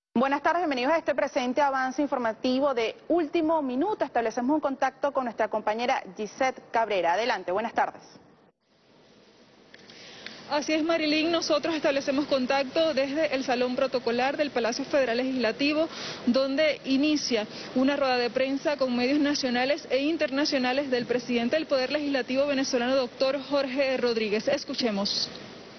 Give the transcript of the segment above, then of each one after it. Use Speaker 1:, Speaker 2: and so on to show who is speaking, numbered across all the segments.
Speaker 1: Buenas tardes, bienvenidos a este presente avance informativo de Último Minuto. Establecemos un contacto con nuestra compañera Gisette Cabrera. Adelante, buenas tardes.
Speaker 2: Así es, Marilyn, nosotros establecemos contacto desde el Salón Protocolar del Palacio Federal Legislativo, donde inicia una rueda de prensa con medios nacionales e internacionales del presidente del Poder Legislativo venezolano, doctor Jorge Rodríguez. Escuchemos.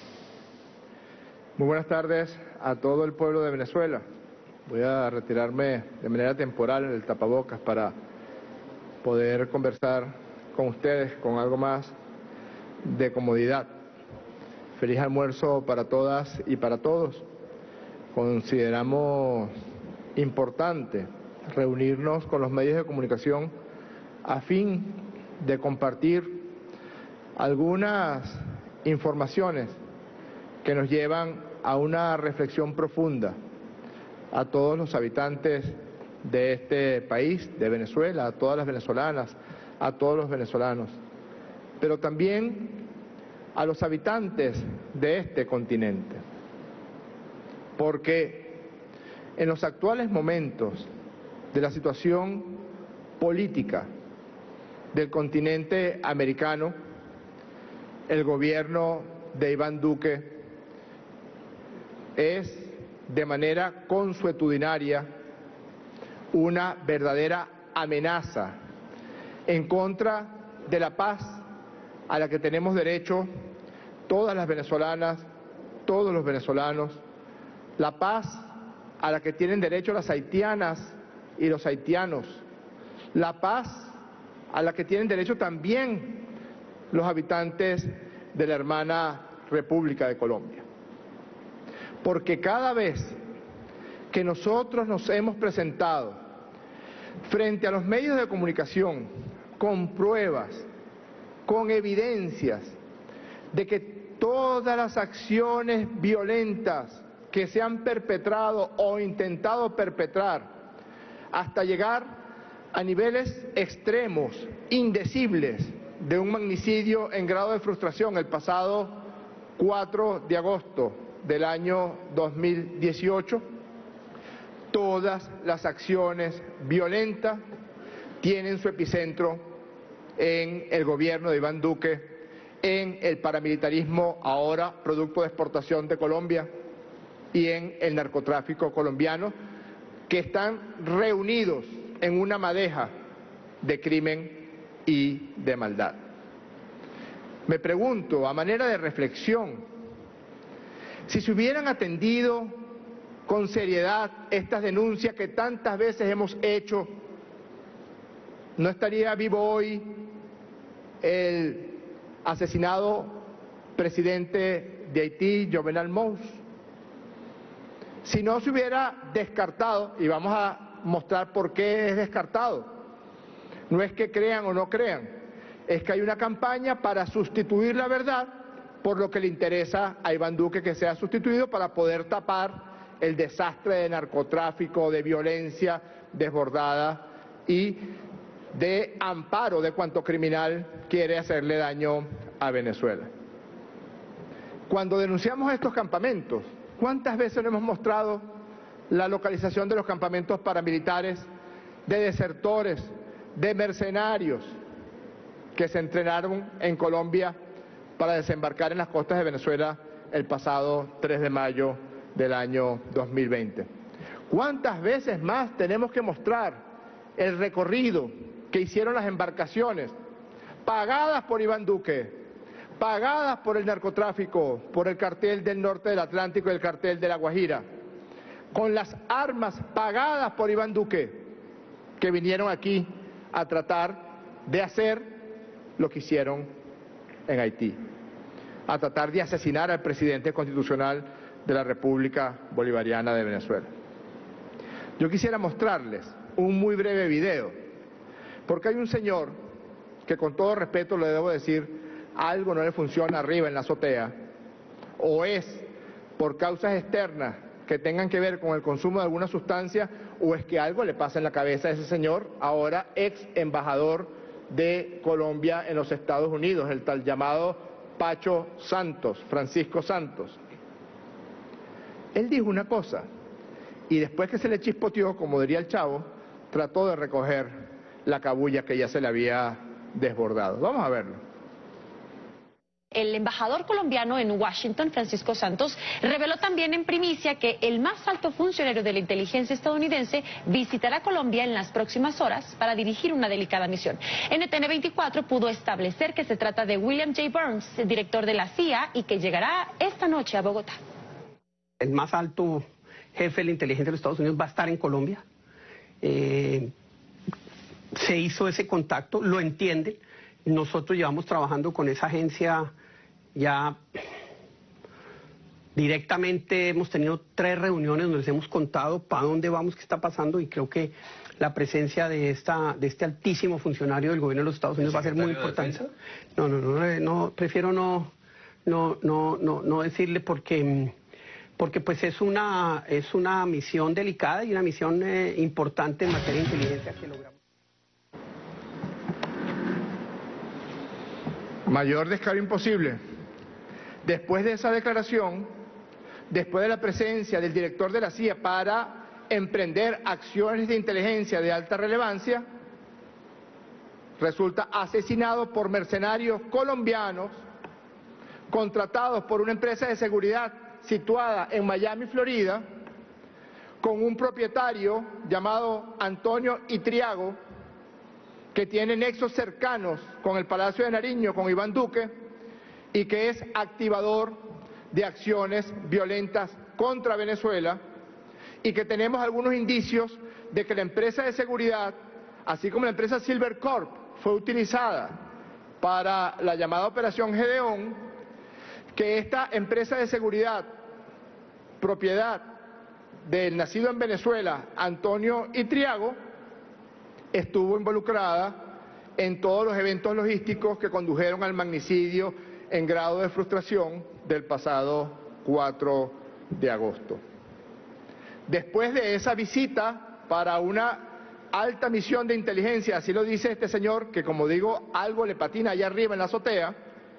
Speaker 3: Muy buenas tardes a todo el pueblo de Venezuela. Voy a retirarme de manera temporal en el tapabocas para poder conversar con ustedes con algo más de comodidad. Feliz almuerzo para todas y para todos. Consideramos importante reunirnos con los medios de comunicación a fin de compartir algunas informaciones que nos llevan a una reflexión profunda a todos los habitantes de este país, de Venezuela, a todas las venezolanas, a todos los venezolanos, pero también a los habitantes de este continente, porque en los actuales momentos de la situación política del continente americano, el gobierno de Iván Duque es de manera consuetudinaria una verdadera amenaza en contra de la paz a la que tenemos derecho todas las venezolanas, todos los venezolanos, la paz a la que tienen derecho las haitianas y los haitianos, la paz a la que tienen derecho también los habitantes de la hermana República de Colombia. Porque cada vez que nosotros nos hemos presentado frente a los medios de comunicación con pruebas, con evidencias de que todas las acciones violentas que se han perpetrado o intentado perpetrar hasta llegar a niveles extremos, indecibles, de un magnicidio en grado de frustración el pasado 4 de agosto del año 2018, todas las acciones violentas tienen su epicentro en el gobierno de Iván Duque, en el paramilitarismo ahora producto de exportación de Colombia y en el narcotráfico colombiano, que están reunidos en una madeja de crimen y de maldad. Me pregunto, a manera de reflexión, si se hubieran atendido con seriedad estas denuncias que tantas veces hemos hecho, ¿no estaría vivo hoy el asesinado presidente de Haití, Jovenel Moïse? Si no se hubiera descartado, y vamos a mostrar por qué es descartado, no es que crean o no crean, es que hay una campaña para sustituir la verdad por lo que le interesa a Iván Duque que sea sustituido para poder tapar el desastre de narcotráfico, de violencia desbordada y de amparo de cuanto criminal quiere hacerle daño a Venezuela. Cuando denunciamos estos campamentos, ¿cuántas veces no hemos mostrado la localización de los campamentos paramilitares, de desertores, de mercenarios que se entrenaron en Colombia para desembarcar en las costas de Venezuela el pasado 3 de mayo del año 2020? ¿Cuántas veces más tenemos que mostrar el recorrido que hicieron las embarcaciones pagadas por Iván Duque, pagadas por el narcotráfico, por el cartel del norte del Atlántico y el cartel de La Guajira, con las armas pagadas por Iván Duque, que vinieron aquí a tratar de hacer lo que hicieron en Haití, a tratar de asesinar al presidente constitucional de la República Bolivariana de Venezuela? Yo quisiera mostrarles un muy breve video, porque hay un señor que, con todo respeto le debo decir, algo no le funciona arriba en la azotea, o es por causas externas que tengan que ver con el consumo de alguna sustancia, o es que algo le pasa en la cabeza a ese señor, ahora ex embajador de Colombia en los Estados Unidos, el tal llamado Pacho Santos, Francisco Santos. Él dijo una cosa: y después que se le chispoteó, como diría el Chavo, trató de recoger la cabuya que ya se le había desbordado. Vamos a verlo.
Speaker 4: El embajador colombiano en Washington, Francisco Santos, reveló también en primicia que el más alto funcionario de la inteligencia estadounidense visitará Colombia en las próximas horas para dirigir una delicada misión. NTN 24 pudo establecer que se trata de William J. Burns, director de la CIA, y que llegará esta noche a Bogotá.
Speaker 5: El más alto jefe de la inteligencia de los Estados Unidos va a estar en Colombia. Se hizo ese contacto, lo entienden. Nosotros llevamos trabajando con esa agencia ya directamente, hemos tenido 3 reuniones donde les hemos contado para dónde vamos, qué está pasando, y creo que la presencia de este altísimo funcionario del gobierno de los Estados Unidos va a ser muy importante. No, prefiero no decirle porque pues es una misión delicada y una misión importante en materia de inteligencia que logramos.
Speaker 3: Mayor descaro imposible. Después de esa declaración, después de la presencia del director de la CIA para emprender acciones de inteligencia de alta relevancia, resulta asesinado por mercenarios colombianos contratados por una empresa de seguridad situada en Miami, Florida, con un propietario llamado Antonio Itriago, que tiene nexos cercanos con el Palacio de Nariño, con Iván Duque, y que es activador de acciones violentas contra Venezuela, y que tenemos algunos indicios de que la empresa de seguridad, así como la empresa Silver Corp, fue utilizada para la llamada Operación Gedeón, que esta empresa de seguridad, propiedad del nacido en Venezuela, Antonio Itriago, estuvo involucrada en todos los eventos logísticos que condujeron al magnicidio en grado de frustración del pasado 4 de agosto. Después de esa visita para una alta misión de inteligencia, así lo dice este señor, que como digo, algo le patina allá arriba en la azotea,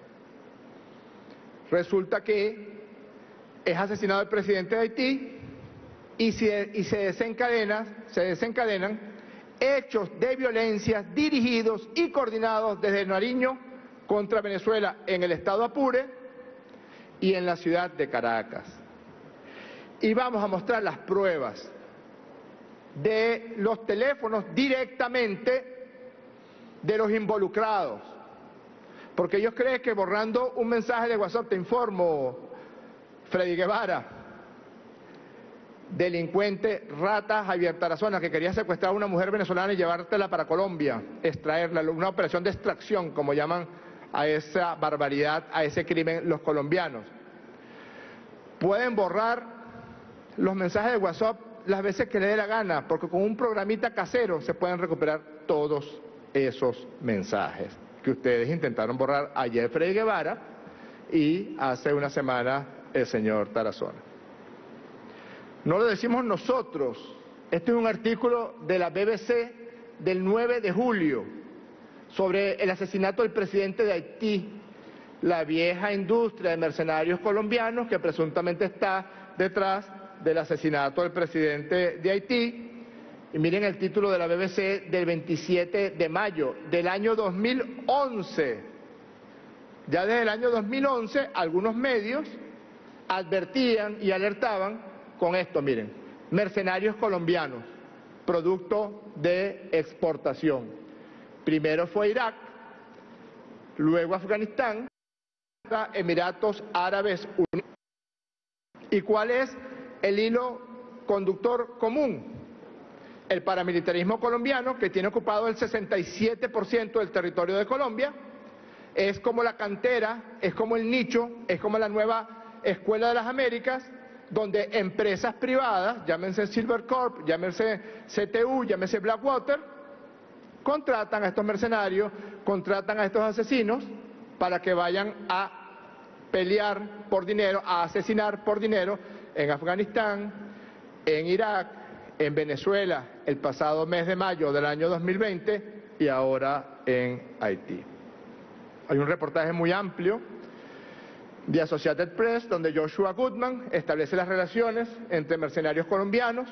Speaker 3: resulta que es asesinado el presidente de Haití y se desencadenan hechos de violencia dirigidos y coordinados desde Nariño contra Venezuela en el estado Apure y en la ciudad de Caracas. Y vamos a mostrar las pruebas de los teléfonos directamente de los involucrados, porque ellos creen que borrando un mensaje de WhatsApp, te informo, Freddy Guevara, delincuente rata Javier Tarazona, que quería secuestrar a una mujer venezolana y llevártela para Colombia, extraerla, una operación de extracción, como llaman a esa barbaridad, a ese crimen los colombianos. Pueden borrar los mensajes de WhatsApp las veces que les dé la gana, porque con un programita casero se pueden recuperar todos esos mensajes que ustedes intentaron borrar ayer Freddy Guevara y hace una semana el señor Tarazona. No lo decimos nosotros, este es un artículo de la BBC del 9 de julio sobre el asesinato del presidente de Haití, la vieja industria de mercenarios colombianos que presuntamente está detrás del asesinato del presidente de Haití. Y miren el título de la BBC del 27 de mayo del año 2011. Ya desde el año 2011 algunos medios advertían y alertaban con esto, miren, mercenarios colombianos, producto de exportación. Primero fue Irak, luego Afganistán, Emiratos Árabes Unidos. ¿Y cuál es el hilo conductor común? El paramilitarismo colombiano, que tiene ocupado el 67% del territorio de Colombia, es como la cantera, es como el nicho, es como la nueva escuela de las Américas, donde empresas privadas, llámense Silver Corp, llámense CTU, llámense Blackwater, contratan a estos mercenarios, contratan a estos asesinos para que vayan a pelear por dinero, a asesinar por dinero en Afganistán, en Irak, en Venezuela el pasado mes de mayo del año 2020 y ahora en Haití. Hay un reportaje muy amplio The Associated Press, donde Joshua Goodman establece las relaciones entre mercenarios colombianos,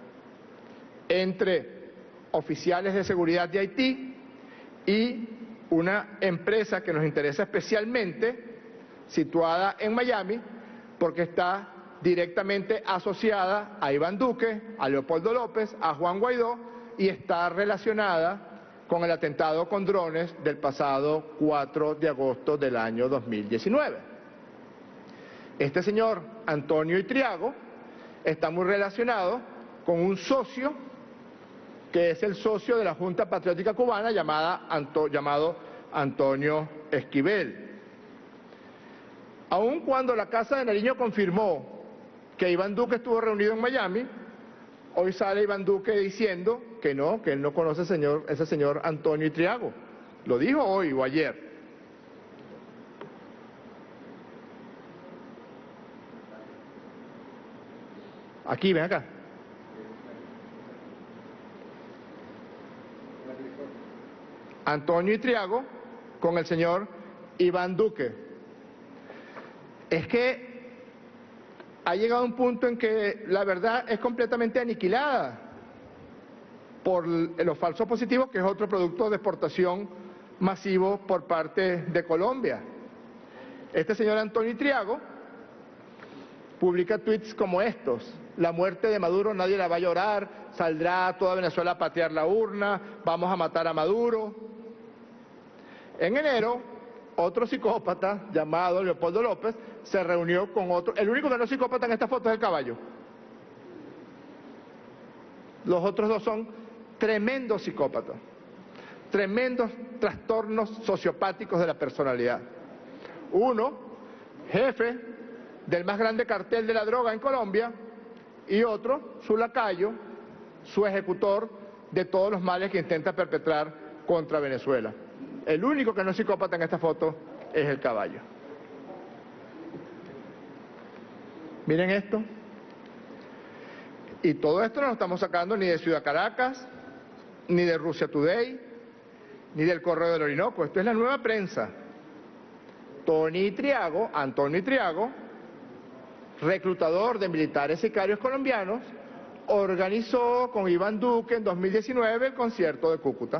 Speaker 3: entre oficiales de seguridad de Haití y una empresa que nos interesa especialmente, situada en Miami, porque está directamente asociada a Iván Duque, a Leopoldo López, a Juan Guaidó, y está relacionada con el atentado con drones del pasado 4 de agosto del año 2019. Este señor, Antonio Itriago, está muy relacionado con un socio, que es el socio de la Junta Patriótica Cubana, llamado Antonio Esquivel. Aun cuando la Casa de Nariño confirmó que Iván Duque estuvo reunido en Miami, hoy sale Iván Duque diciendo que no, que él no conoce ese señor Antonio Itriago. Lo dijo hoy o ayer. Aquí, ven acá. Antonio Itriago con el señor Iván Duque. Es que ha llegado un punto en que la verdad es completamente aniquilada por los falsos positivos, que es otro producto de exportación masivo por parte de Colombia. Este señor Antonio Itriago publica tweets como estos: la muerte de Maduro nadie la va a llorar, saldrá toda Venezuela a patear la urna, vamos a matar a Maduro. En enero, otro psicópata llamado Leopoldo López se reunió con otro, el único que no es psicópata en esta foto es el caballo. Los otros dos son tremendos psicópatas, tremendos trastornos sociopáticos de la personalidad. Uno, jefe del más grande cartel de la droga en Colombia, y otro, su lacayo, su ejecutor de todos los males que intenta perpetrar contra Venezuela. El único que no es psicópata en esta foto es el caballo. Miren esto. Y todo esto no lo estamos sacando ni de Ciudad Caracas, ni de Russia Today, ni del Correo del Orinoco. Esto es la Nueva Prensa. Antonio Itriago, reclutador de militares sicarios colombianos, organizó con Iván Duque en 2019 el concierto de Cúcuta.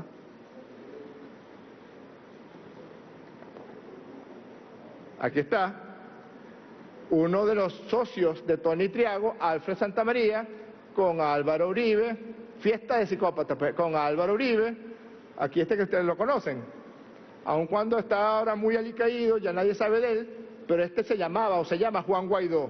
Speaker 3: Aquí está uno de los socios de Tony Itriago, Alfred Santamaría, con Álvaro Uribe, fiesta de psicópatas, con Álvaro Uribe, aquí que ustedes lo conocen, aun cuando está ahora muy alicaído, ya nadie sabe de él, pero se llamaba o se llama Juan Guaidó.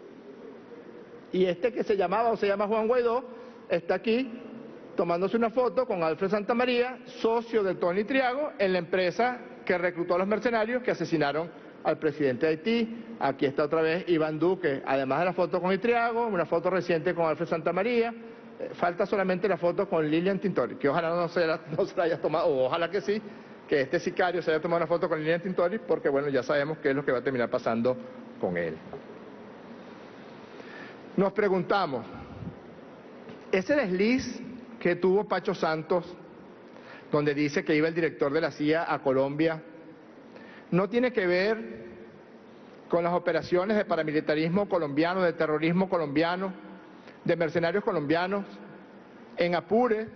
Speaker 3: Y que se llamaba o se llama Juan Guaidó está aquí tomándose una foto con Alfred Santamaría, socio de Tony Itriago, en la empresa que reclutó a los mercenarios que asesinaron al presidente de Haití. Aquí está otra vez Iván Duque, además de la foto con Itriago, una foto reciente con Alfred Santamaría. Falta solamente la foto con Lilian Tintori, que ojalá no se la haya tomado, o ojalá que sí, que este sicario se haya tomado una foto con Lilian Tintori, porque bueno, ya sabemos qué es lo que va a terminar pasando con él. Nos preguntamos, ese desliz que tuvo Pacho Santos, donde dice que iba el director de la CIA a Colombia, no tiene que ver con las operaciones de paramilitarismo colombiano, de terrorismo colombiano, de mercenarios colombianos en Apure,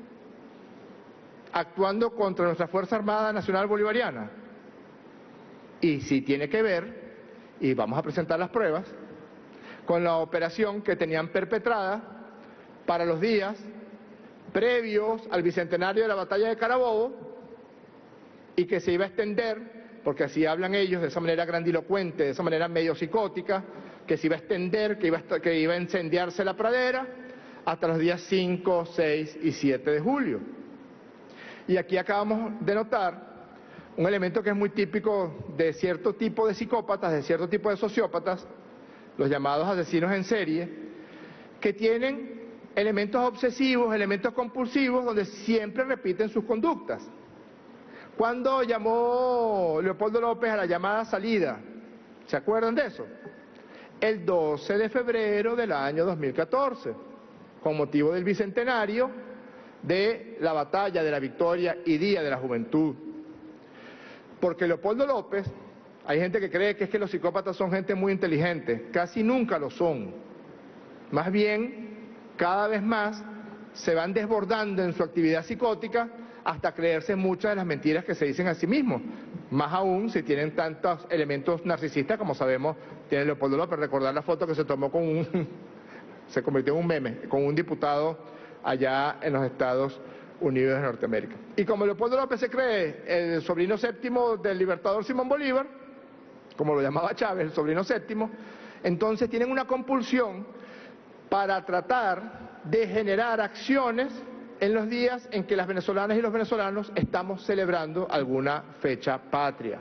Speaker 3: actuando contra nuestra Fuerza Armada Nacional Bolivariana. Y sí tiene que ver, y vamos a presentar las pruebas, con la operación que tenían perpetrada para los días previos al bicentenario de la batalla de Carabobo, y que se iba a extender, porque así hablan ellos, de esa manera grandilocuente, de esa manera medio psicótica, que se iba a extender, que iba a incendiarse la pradera hasta los días 5, 6 y 7 de julio. Y aquí acabamos de notar un elemento que es muy típico de cierto tipo de psicópatas, de cierto tipo de sociópatas, los llamados asesinos en serie, que tienen elementos obsesivos, elementos compulsivos, donde siempre repiten sus conductas. ¿Cuándo llamó Leopoldo López a la llamada salida? ¿Se acuerdan de eso? El 12 de febrero del año 2014, con motivo del bicentenario de la batalla de la victoria y Día de la Juventud. Porque Leopoldo López Hay gente que cree que es que los psicópatas son gente muy inteligente. Casi nunca lo son. Más bien, cada vez más se van desbordando en su actividad psicótica hasta creerse muchas de las mentiras que se dicen a sí mismos. Más aún si tienen tantos elementos narcisistas como sabemos tiene Leopoldo López. Recordar la foto que se tomó con se convirtió en un meme, con un diputado allá en los Estados Unidos de Norteamérica. Y como Leopoldo López se cree el sobrino séptimo del libertador Simón Bolívar, como lo llamaba Chávez, el sobrino séptimo, entonces tienen una compulsión para tratar de generar acciones en los días en que las venezolanas y los venezolanos estamos celebrando alguna fecha patria.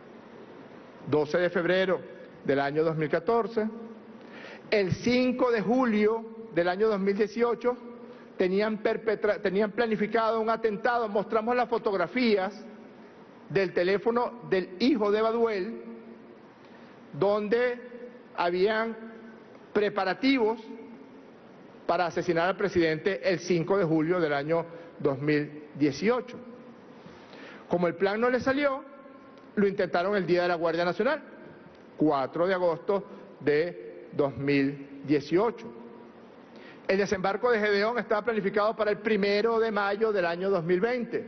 Speaker 3: 12 de febrero del año 2014, el 5 de julio del año 2018 tenían planificado un atentado. Mostramos las fotografías del teléfono del hijo de Baduel, donde habían preparativos para asesinar al presidente el 5 de julio del año 2018. Como el plan no le salió, lo intentaron el Día de la Guardia Nacional, 4 de agosto de 2018. El desembarco de Gedeón estaba planificado para el 1 de mayo del año 2020.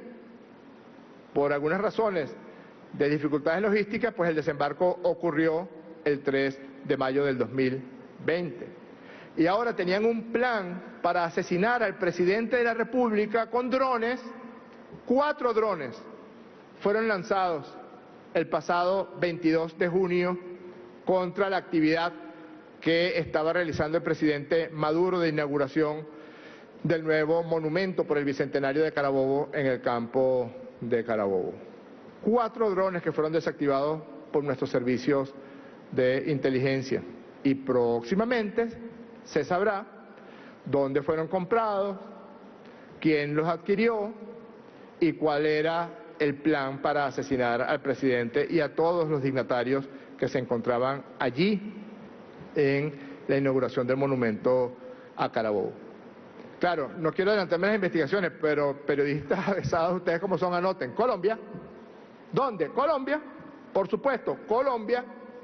Speaker 3: Por algunas razones de dificultades logísticas, pues el desembarco ocurrió el 3 de mayo del 2020. Y ahora tenían un plan para asesinar al presidente de la República con drones. 4 drones fueron lanzados el pasado 22 de junio contra la actividad que estaba realizando el presidente Maduro de inauguración del nuevo monumento por el Bicentenario de Carabobo en el campo de Carabobo. 4 drones que fueron desactivados por nuestros servicios de inteligencia. Y próximamente se sabrá dónde fueron comprados, quién los adquirió y cuál era el plan para asesinar al presidente y a todos los dignatarios que se encontraban allí en la inauguración del monumento a Carabobo. Claro, no quiero adelantarme las investigaciones, pero periodistas avesados, ustedes como son, anoten. Colombia. ¿Dónde? Colombia. Por supuesto, Colombia.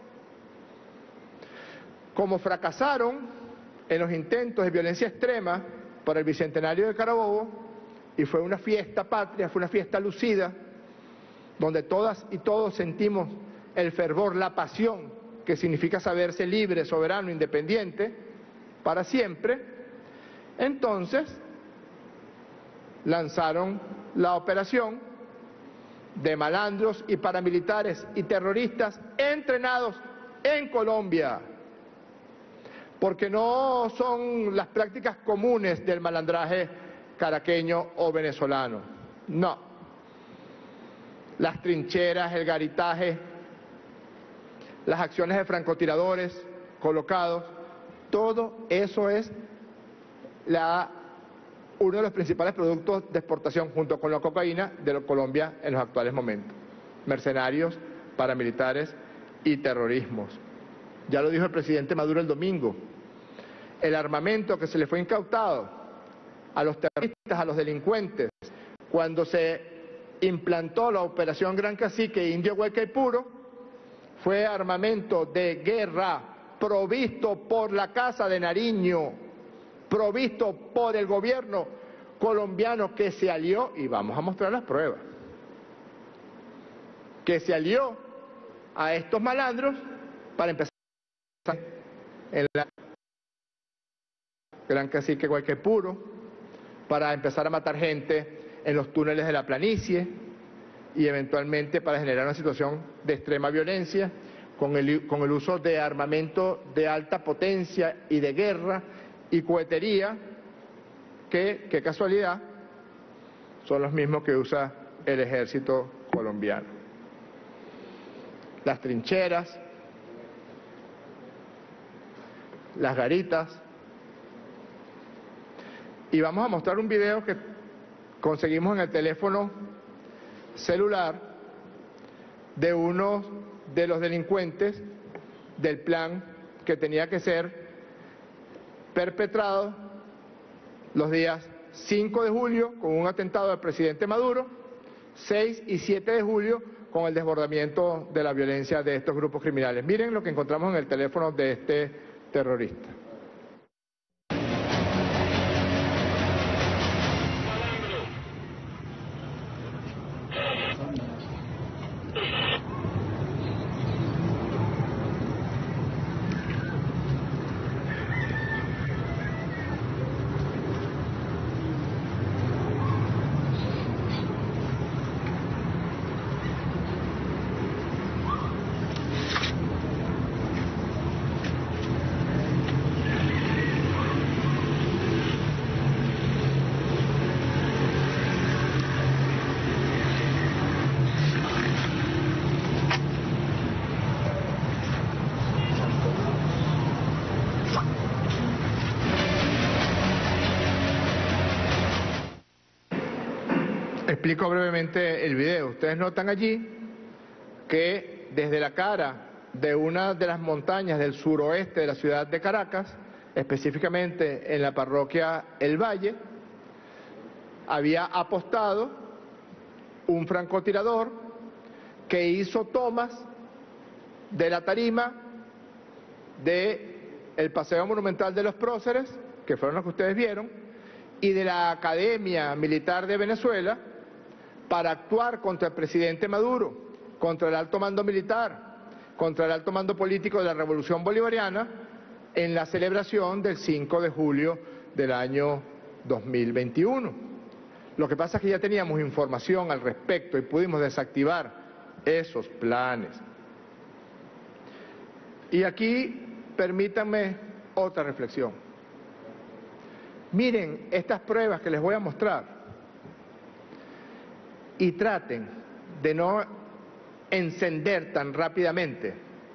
Speaker 3: Como fracasaron en los intentos de violencia extrema por el Bicentenario de Carabobo, y fue una fiesta patria, fue una fiesta lucida, donde todas y todos sentimos el fervor, la pasión que significa saberse libre, soberano, independiente, para siempre. Entonces lanzaron la operación de malandros y paramilitares y terroristas entrenados en Colombia, porque no son las prácticas comunes del malandraje caraqueño o venezolano, no. Las trincheras, el garitaje, las acciones de francotiradores colocados, todo eso es uno de los principales productos de exportación junto con la cocaína de Colombia en los actuales momentos. Mercenarios, paramilitares y terrorismos. Ya lo dijo el presidente Maduro el domingo. El armamento que se le fue incautado a los terroristas, a los delincuentes, cuando se implantó la operación Gran Cacique Indio Guaycaipuro, fue armamento de guerra provisto por la Casa de Nariño, provisto por el gobierno colombiano que se alió, y vamos a mostrar las pruebas, que se alió a estos malandros para empezar en la Gran Cacique Guaycaipuro, para empezar a matar gente en los túneles de la planicie y eventualmente para generar una situación de extrema violencia con el uso de armamento de alta potencia y de guerra y cohetería que, qué casualidad, son los mismos que usa el ejército colombiano. Las trincheras, las garitas. Y vamos a mostrar un video que conseguimos en el teléfono celular de uno de los delincuentes del plan que tenía que ser perpetrado los días 5 de julio con un atentado al presidente Maduro, 6 y 7 de julio con el desbordamiento de la violencia de estos grupos criminales. Miren lo que encontramos en el teléfono de este terrorista. Explico brevemente el video. Ustedes notan allí que desde la cara de una de las montañas del suroeste de la ciudad de Caracas, específicamente en la parroquia El Valle, había apostado un francotirador que hizo tomas de la tarima del Paseo Monumental de los Próceres, que fueron los que ustedes vieron, y de la Academia Militar de Venezuela, para actuar contra el presidente Maduro, contra el alto mando militar, contra el alto mando político de la Revolución Bolivariana, en la celebración del 5 de julio del año 2021. Lo que pasa es que ya teníamos información al respecto y pudimos desactivar esos planes. Y aquí, permítanme otra reflexión. Miren estas pruebas que les voy a mostrar y traten de no encender tan rápidamente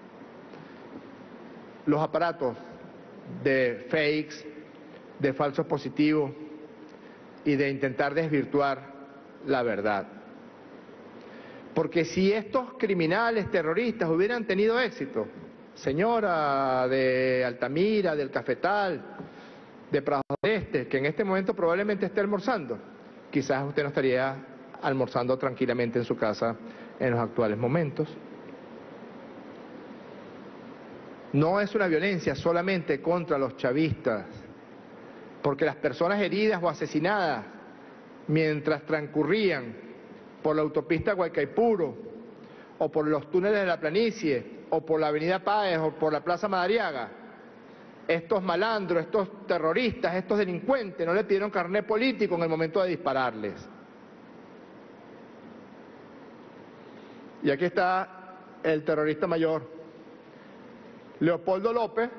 Speaker 3: los aparatos de fakes, de falsos positivos y de intentar desvirtuar la verdad. Porque si estos criminales terroristas hubieran tenido éxito, señora de Altamira, del Cafetal, de Prado Este, que en este momento probablemente esté almorzando, quizás usted no estaría almorzando tranquilamente en su casa en los actuales momentos. No es una violencia solamente contra los chavistas, porque las personas heridas o asesinadas mientras transcurrían por la autopista Guaycaipuro, o por los túneles de la planicie, o por la avenida Páez, o por la Plaza Madariaga, estos malandros, estos terroristas, estos delincuentes no le pidieron carné político en el momento de dispararles. Y aquí está el terrorista mayor, Leopoldo López,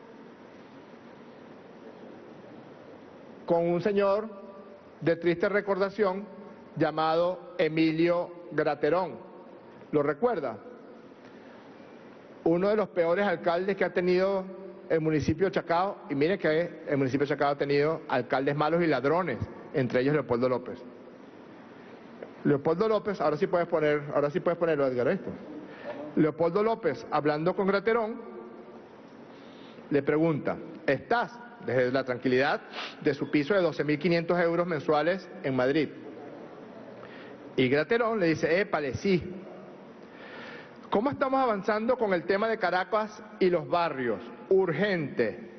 Speaker 3: con un señor de triste recordación llamado Emilio Graterón. ¿Lo recuerda? Uno de los peores alcaldes que ha tenido el municipio de Chacao, y mire que el municipio de Chacao ha tenido alcaldes malos y ladrones, entre ellos Leopoldo López. Leopoldo López, ahora sí puedes ponerlo, Edgar, esto. Leopoldo López, hablando con Graterón, le pregunta, ¿estás desde la tranquilidad de su piso de 12.500 euros mensuales en Madrid? Y Graterón le dice, épale, sí. ¿Cómo estamos avanzando con el tema de Caracas y los barrios? Urgente.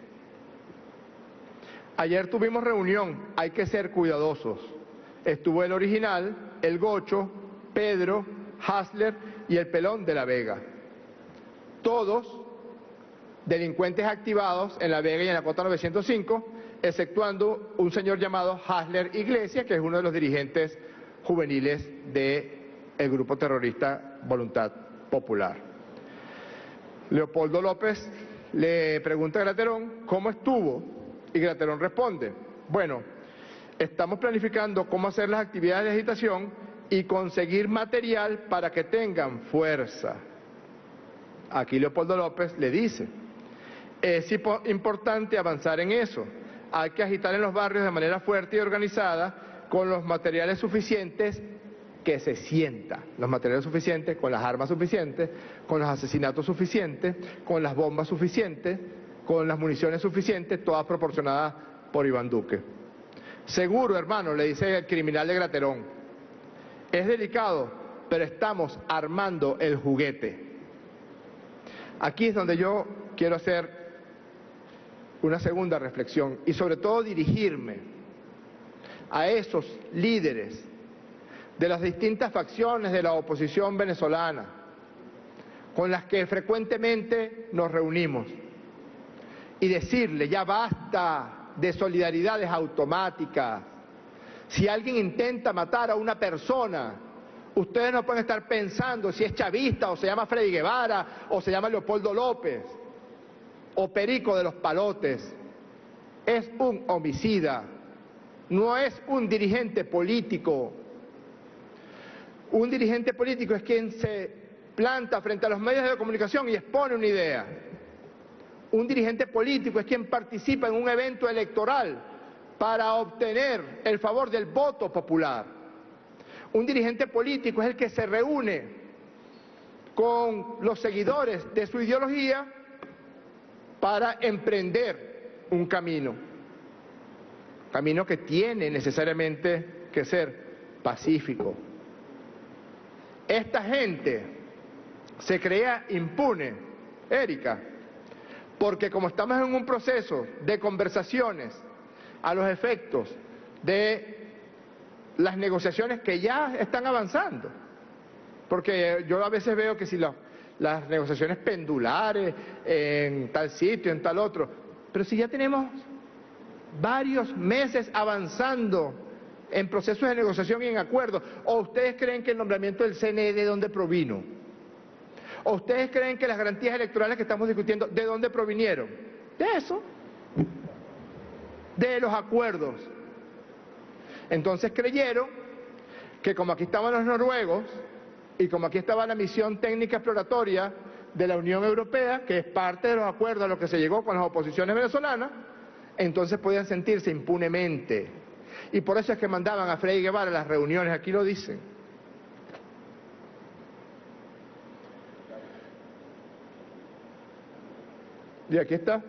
Speaker 3: Ayer tuvimos reunión, hay que ser cuidadosos. Estuvo el original, el Gocho, Pedro, Hasler y el Pelón de La Vega. Todos delincuentes activados en La Vega y en la Cota 905, exceptuando un señor llamado Hasler Iglesias, que es uno de los dirigentes juveniles del grupo terrorista Voluntad Popular. Leopoldo López le pregunta a Graterón cómo estuvo y Graterón responde, bueno, estamos planificando cómo hacer las actividades de agitación y conseguir material para que tengan fuerza. Aquí Leopoldo López le dice, es importante avanzar en eso, hay que agitar en los barrios de manera fuerte y organizada con los materiales suficientes que se sienta, los materiales suficientes, con las armas suficientes, con los asesinatos suficientes, con las bombas suficientes, con las municiones suficientes, todas proporcionadas por Iván Duque. Seguro, hermano, le dice el criminal de Graterón, es delicado, pero estamos armando el juguete. Aquí es donde yo quiero hacer una segunda reflexión y sobre todo dirigirme a esos líderes de las distintas facciones de la oposición venezolana con las que frecuentemente nos reunimos y decirle: ya basta de solidaridades automáticas. Si alguien intenta matar a una persona, ustedes no pueden estar pensando si es chavista o se llama Freddy Guevara o se llama Leopoldo López o Perico de los Palotes. Es un homicida, no es un dirigente político. Un dirigente político es quien se planta frente a los medios de comunicación y expone una idea. Un dirigente político es quien participa en un evento electoral para obtener el favor del voto popular. Un dirigente político es el que se reúne con los seguidores de su ideología para emprender un camino que tiene necesariamente que ser pacífico. Esta gente se crea impune, Erika, porque como estamos en un proceso de conversaciones a los efectos de las negociaciones que ya están avanzando, porque yo a veces veo que si las negociaciones pendulares en tal sitio, en tal otro, pero si ya tenemos varios meses avanzando en procesos de negociación y en acuerdos, ¿o ustedes creen que el nombramiento del CNE de dónde provino? ¿O ustedes creen que las garantías electorales que estamos discutiendo de dónde provinieron? De eso, de los acuerdos. Entonces creyeron que como aquí estaban los noruegos y como aquí estaba la misión técnica exploratoria de la Unión Europea, que es parte de los acuerdos a los que se llegó con las oposiciones venezolanas, entonces podían sentirse impunemente. Y por eso es que mandaban a Freddy Guevara a las reuniones, aquí lo dicen. Y aquí está.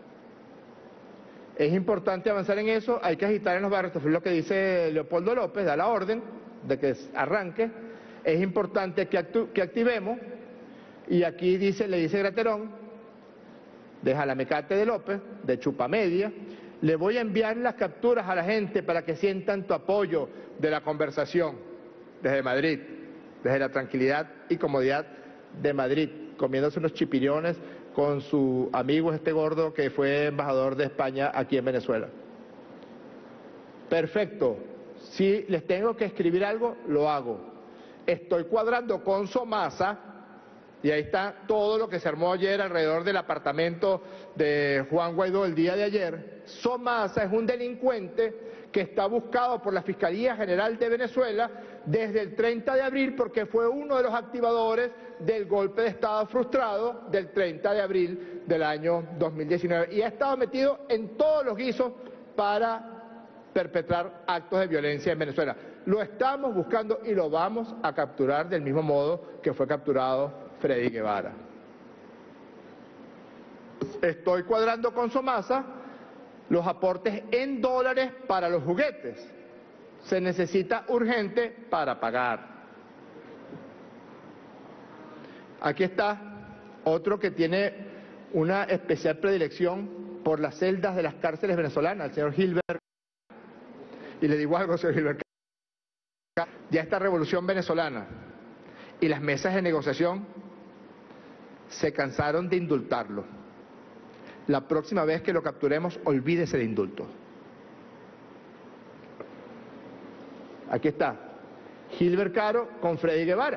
Speaker 3: Es importante avanzar en eso, hay que agitar en los barrios, esto es lo que dice Leopoldo López, da la orden de que arranque. Es importante que activemos, y aquí dice, le dice Graterón, de Jalamecate de López, de Chupamedia: le voy a enviar las capturas a la gente para que sientan tu apoyo de la conversación desde Madrid, desde la tranquilidad y comodidad de Madrid, comiéndose unos chipiriones con su amigo este gordo que fue embajador de España aquí en Venezuela. Perfecto. Si les tengo que escribir algo, lo hago. Estoy cuadrando con Somasa, y ahí está todo lo que se armó ayer alrededor del apartamento de Juan Guaidó el día de ayer. Somasa es un delincuente que está buscado por la Fiscalía General de Venezuela desde el 30 de abril porque fue uno de los activadores del golpe de Estado frustrado del 30 de abril del año 2019 y ha estado metido en todos los guisos para perpetrar actos de violencia en Venezuela. Lo estamos buscando y lo vamos a capturar del mismo modo que fue capturado Freddy Guevara. Estoy cuadrando con Somasa los aportes en dólares para los juguetes. Se necesita urgente para pagar. Aquí está otro que tiene una especial predilección por las celdas de las cárceles venezolanas, el señor Gilbert. Y le digo algo, señor Gilbert. Ya esta revolución venezolana y las mesas de negociación se cansaron de indultarlo. La próxima vez que lo capturemos, olvídese de indultos. Aquí está, Gilbert Caro con Freddy Guevara.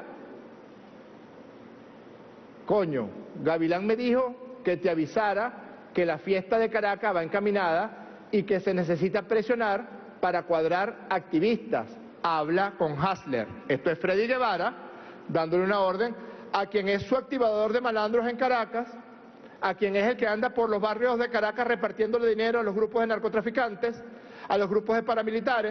Speaker 3: Coño, Gavilán me dijo que te avisara que la fiesta de Caracas va encaminada y que se necesita presionar para cuadrar activistas. Habla con Hasler. Esto es Freddy Guevara dándole una orden a quien es su activador de malandros en Caracas, a quien es el que anda por los barrios de Caracas repartiéndole dinero a los grupos de narcotraficantes, a los grupos de paramilitares.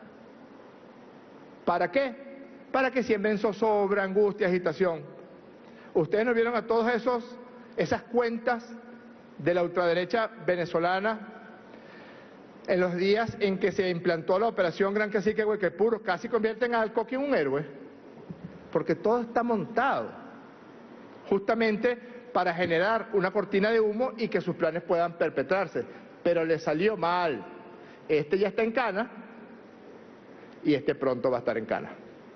Speaker 3: ¿Para qué? Para que siembren zozobra, angustia, agitación. Ustedes no vieron a todos esas cuentas de la ultraderecha venezolana en los días en que se implantó la operación Gran Cacique Huequepuro, casi convierten a Alcoqui en un héroe. porque todo está montado, justamente para generar una cortina de humo y que sus planes puedan perpetrarse. Pero le salió mal. Este ya está en cana y este pronto va a estar en cana.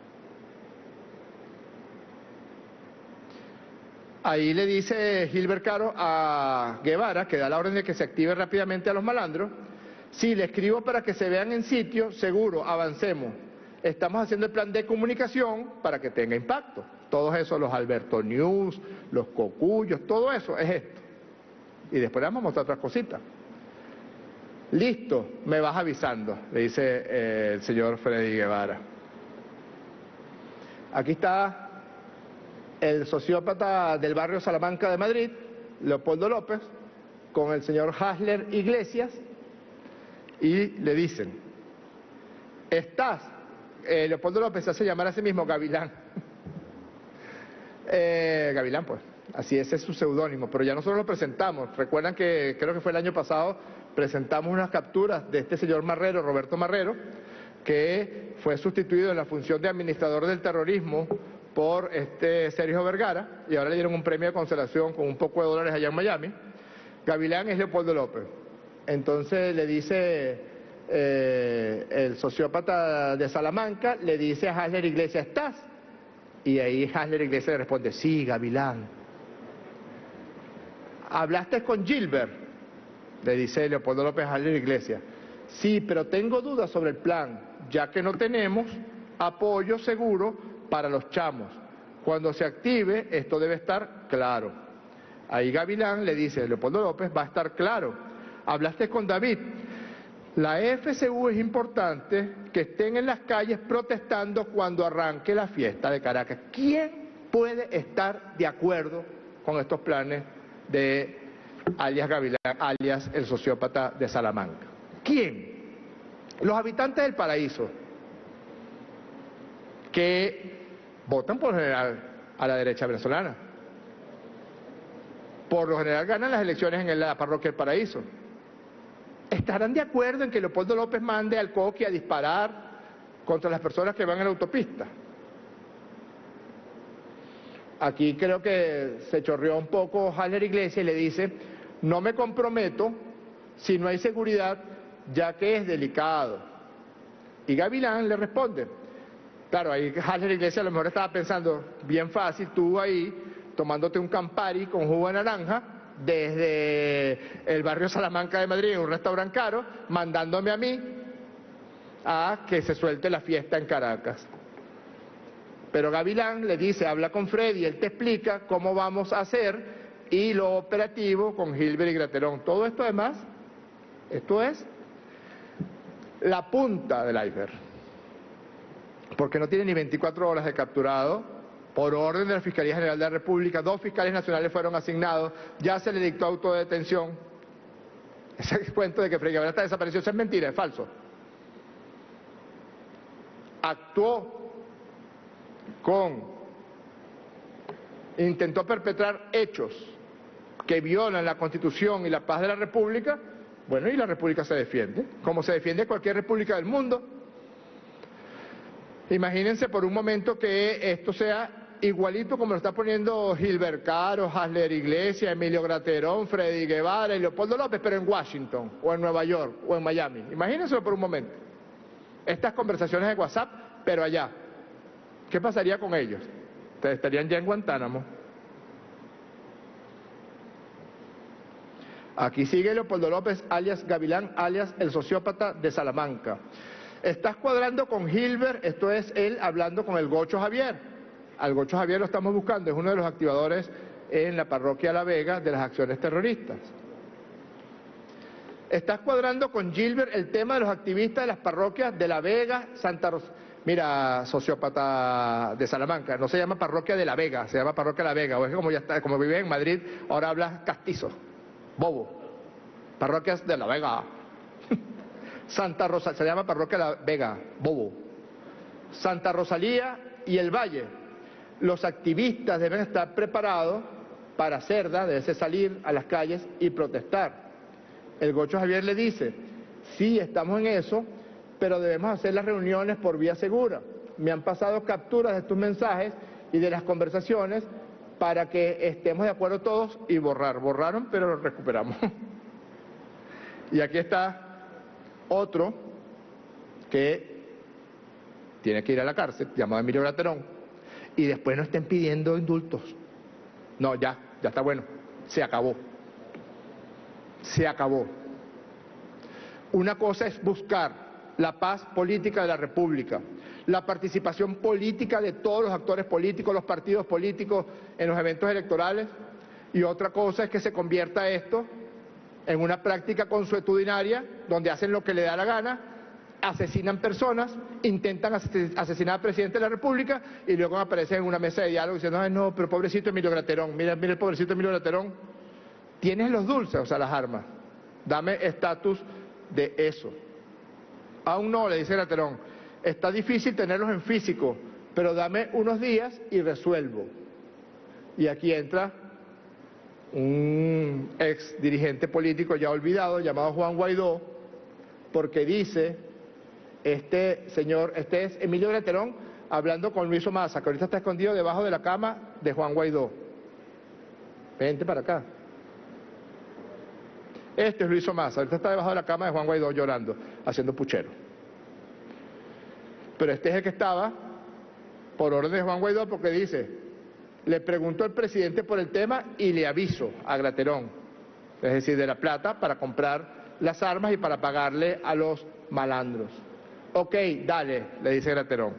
Speaker 3: Ahí le dice Gilbert Caro a Guevara, que da la orden de que se active rápidamente a los malandros: sí, le escribo para que se vean en sitio, seguro, avancemos. Estamos haciendo el plan de comunicación para que tenga impacto. Todos esos, los Alberto News, los Cocuyos, todo eso es esto. Y después le vamos a mostrar otras cositas. Listo, me vas avisando, le dice el señor Freddy Guevara. Aquí está el sociópata del barrio Salamanca de Madrid, Leopoldo López, con el señor Hasler Iglesias, y le dicen: Leopoldo López se hace llamar a sí mismo Gavilán. Gavilán, pues, así ese es su seudónimo, pero ya nosotros lo presentamos. Recuerdan que creo que fue el año pasado, presentamos unas capturas de este señor Marrero, Roberto Marrero, que fue sustituido en la función de administrador del terrorismo por Sergio Vergara, y ahora le dieron un premio de consolación con un poco de dólares allá en Miami. Gavilán es Leopoldo López. Entonces le dice el sociópata de Salamanca, le dice a Hasler Iglesias: ¿estás? Y ahí Hasler Iglesias le responde: sí, Gavilán. ¿Hablaste con Gilbert? Le dice Leopoldo López a Hasler Iglesias: sí, pero tengo dudas sobre el plan, ya que no tenemos apoyo seguro para los chamos. Cuando se active, esto debe estar claro. Ahí Gavilán le dice a Leopoldo López: va a estar claro. ¿Hablaste con David? La FCU es importante que estén en las calles protestando cuando arranque la fiesta de Caracas. ¿Quién puede estar de acuerdo con estos planes de alias Gavilán, alias el sociópata de Salamanca? ¿Quién? Los habitantes del Paraíso, que votan por lo general a la derecha venezolana. Por lo general ganan las elecciones en la parroquia del Paraíso. ¿Estarán de acuerdo en que Leopoldo López mande al Coqui a disparar contra las personas que van en la autopista? Aquí creo que se chorreó un poco Hasler Iglesias y le dice: no me comprometo si no hay seguridad, ya que es delicado. Y Gavilán le responde: claro, ahí Hasler Iglesias a lo mejor estaba pensando: bien fácil, tú ahí tomándote un Campari con jugo de naranja desde el barrio Salamanca de Madrid en un restaurante caro, mandándome a mí a que se suelte la fiesta en Caracas. Pero Gavilán le dice: habla con Freddy, él te explica cómo vamos a hacer, y lo operativo con Gilbert y Graterón. Todo esto además, esto es la punta del iceberg, porque no tiene ni 24 horas de capturado. Por orden de la Fiscalía General de la República, 2 fiscales nacionales fueron asignados, ya se le dictó autodetención. Ese cuento de que Freddy Guevara está desaparecido, eso es mentira, es falso. Actuó intentó perpetrar hechos que violan la Constitución y la paz de la República, bueno, y la República se defiende, como se defiende cualquier república del mundo. Imagínense por un momento que esto sea igualito como lo está poniendo Gilbert Caro, Hasler Iglesias, Emilio Graterón, Freddy Guevara y Leopoldo López, pero en Washington, o en Nueva York, o en Miami. Imagínenselo por un momento. Estas conversaciones de WhatsApp, pero allá. ¿Qué pasaría con ellos? Estarían ya en Guantánamo. Aquí sigue Leopoldo López, alias Gavilán, alias el sociópata de Salamanca. Estás cuadrando con Gilbert, esto es él hablando con el Gocho Javier. Al Gocho Javier lo estamos buscando, es uno de los activadores en la parroquia La Vega de las acciones terroristas. Estás cuadrando con Gilbert el tema de los activistas de las parroquias de La Vega, Santa Rosa. Mira, sociópata de Salamanca, no se llama parroquia de La Vega, se llama parroquia La Vega, o es como ya está, como vive en Madrid, ahora hablas castizo, bobo. Parroquias de La Vega. Santa Rosa, se llama parroquia La Vega, bobo. Santa Rosalía y el Valle. Los activistas deben estar preparados para Cerda, deben salir a las calles y protestar. El Gocho Javier le dice: sí, estamos en eso, pero debemos hacer las reuniones por vía segura. Me han pasado capturas de tus mensajes y de las conversaciones para que estemos de acuerdo todos y borrar. Borraron, pero lo recuperamos. Y aquí está otro que tiene que ir a la cárcel, llamado Emilio Graterón, y después no estén pidiendo indultos. No, ya está bueno, se acabó. Se acabó. Una cosa es buscar la paz política de la República, la participación política de todos los actores políticos, los partidos políticos en los eventos electorales, y otra cosa es que se convierta esto en una práctica consuetudinaria donde hacen lo que le da la gana, asesinan personas, intentan asesinar al presidente de la República y luego aparecen en una mesa de diálogo diciendo, ay no, pero pobrecito Emilio Graterón, mira el pobrecito Emilio Graterón. Tienes los dulces, o sea, las armas, dame estatus de eso. Aún no, le dice Graterón, está difícil tenerlos en físico, pero dame unos días y resuelvo. Y aquí entra un ex dirigente político ya olvidado llamado Juan Guaidó, porque dice, este es Emilio Graterón hablando con Luis Omasa, que ahorita está escondido debajo de la cama de Juan Guaidó. Vente para acá. Este es Luis Omasa, ahorita está debajo de la cama de Juan Guaidó llorando, haciendo puchero. Pero este es el que estaba por orden de Juan Guaidó, porque dice, le preguntó al presidente por el tema y le aviso a Graterón, es decir, de la plata para comprar las armas y para pagarle a los malandros. Ok, dale, le dice Graterón.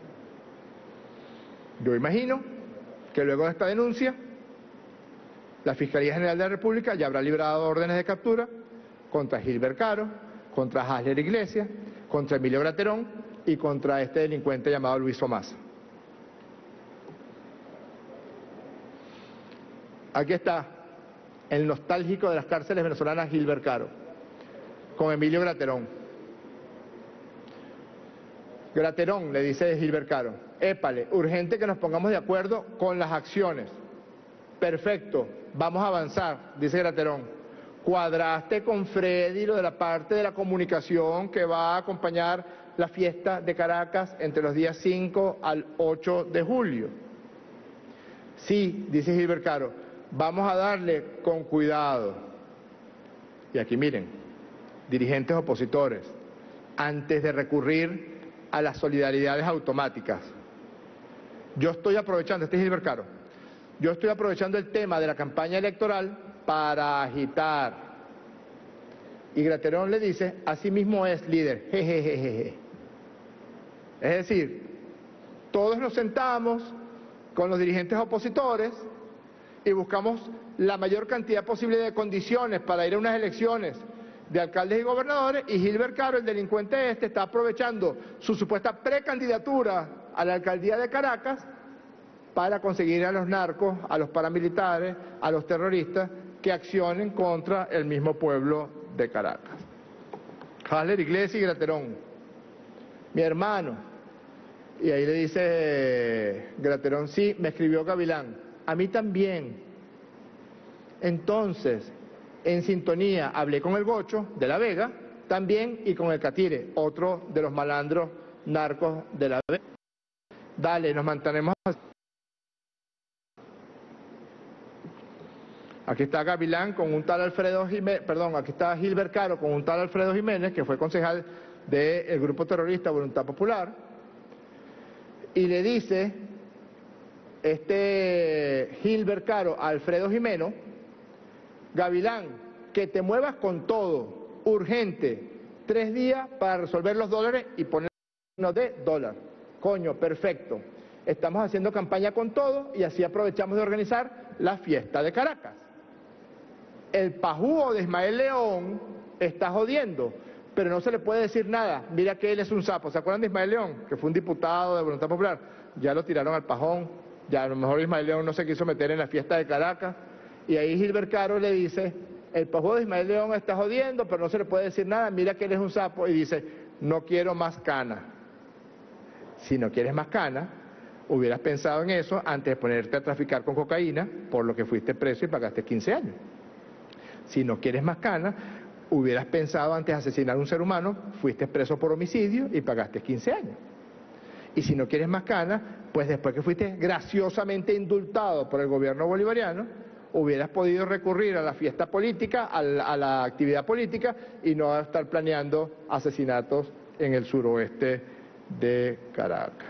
Speaker 3: Yo imagino que luego de esta denuncia, la Fiscalía General de la República ya habrá librado órdenes de captura contra Gilbert Caro, contra Hasler Iglesias, contra Emilio Graterón y contra este delincuente llamado Luis Omasa. Aquí está el nostálgico de las cárceles venezolanas Gilbert Caro, con Emilio Graterón. Graterón le dice Gilbert Caro, épale, urgente que nos pongamos de acuerdo con las acciones. Perfecto, vamos a avanzar, dice Graterón. Cuadraste con Freddy lo de la parte de la comunicación que va a acompañar la fiesta de Caracas entre los días 5 al 8 de julio. Sí, dice Gilbert Caro, vamos a darle con cuidado. Y aquí miren, dirigentes opositores, antes de recurrir a las solidaridades automáticas, yo estoy aprovechando, este es Gilbert Caro, yo estoy aprovechando el tema de la campaña electoral para agitar. Y Graterón le dice, así mismo es, líder, jejejeje. Es decir, todos nos sentamos con los dirigentes opositores y buscamos la mayor cantidad posible de condiciones para ir a unas elecciones de alcaldes y gobernadores, y Gilbert Caro, el delincuente está aprovechando su supuesta precandidatura a la alcaldía de Caracas para conseguir a los narcos, a los paramilitares, a los terroristas que accionen contra el mismo pueblo de Caracas. Hasler Iglesias y Graterón, mi hermano. Y ahí le dice Graterón, sí, me escribió Gavilán, a mí también. Entonces, en sintonía, hablé con el Gocho de La Vega también y con el Catire, otro de los malandros narcos de La Vega. Dale, nos mantenemos así. Aquí está Gavilán con un tal Alfredo Jiménez, aquí está Gilbert Caro con un tal Alfredo Jiménez, que fue concejal del grupo terrorista Voluntad Popular, y le dice Gilbert Caro a Alfredo Jiménez, Gavilán, que te muevas con todo, urgente, 3 días para resolver los dólares y ponernos de dólar. Coño, perfecto. Estamos haciendo campaña con todo y así aprovechamos de organizar la fiesta de Caracas. El pajúo de Ismael León está jodiendo, pero no se le puede decir nada. Mira que él es un sapo. ¿Se acuerdan de Ismael León? Que fue un diputado de Voluntad Popular. Ya lo tiraron al pajón. Ya a lo mejor Ismael León no se quiso meter en la fiesta de Caracas. Y ahí Gilbert Caro le dice, el pajúo de Ismael León está jodiendo, pero no se le puede decir nada. Mira que él es un sapo. Y dice, no quiero más cana. Si no quieres más cana, hubieras pensado en eso antes de ponerte a traficar con cocaína, por lo que fuiste preso y pagaste 15 años. Si no quieres más cana, hubieras pensado antes de asesinar a un ser humano, fuiste preso por homicidio y pagaste 15 años. Y si no quieres más cana, pues después que fuiste graciosamente indultado por el gobierno bolivariano, hubieras podido recurrir a la fiesta política, a la actividad política, y no a estar planeando asesinatos en el suroeste de Caracas.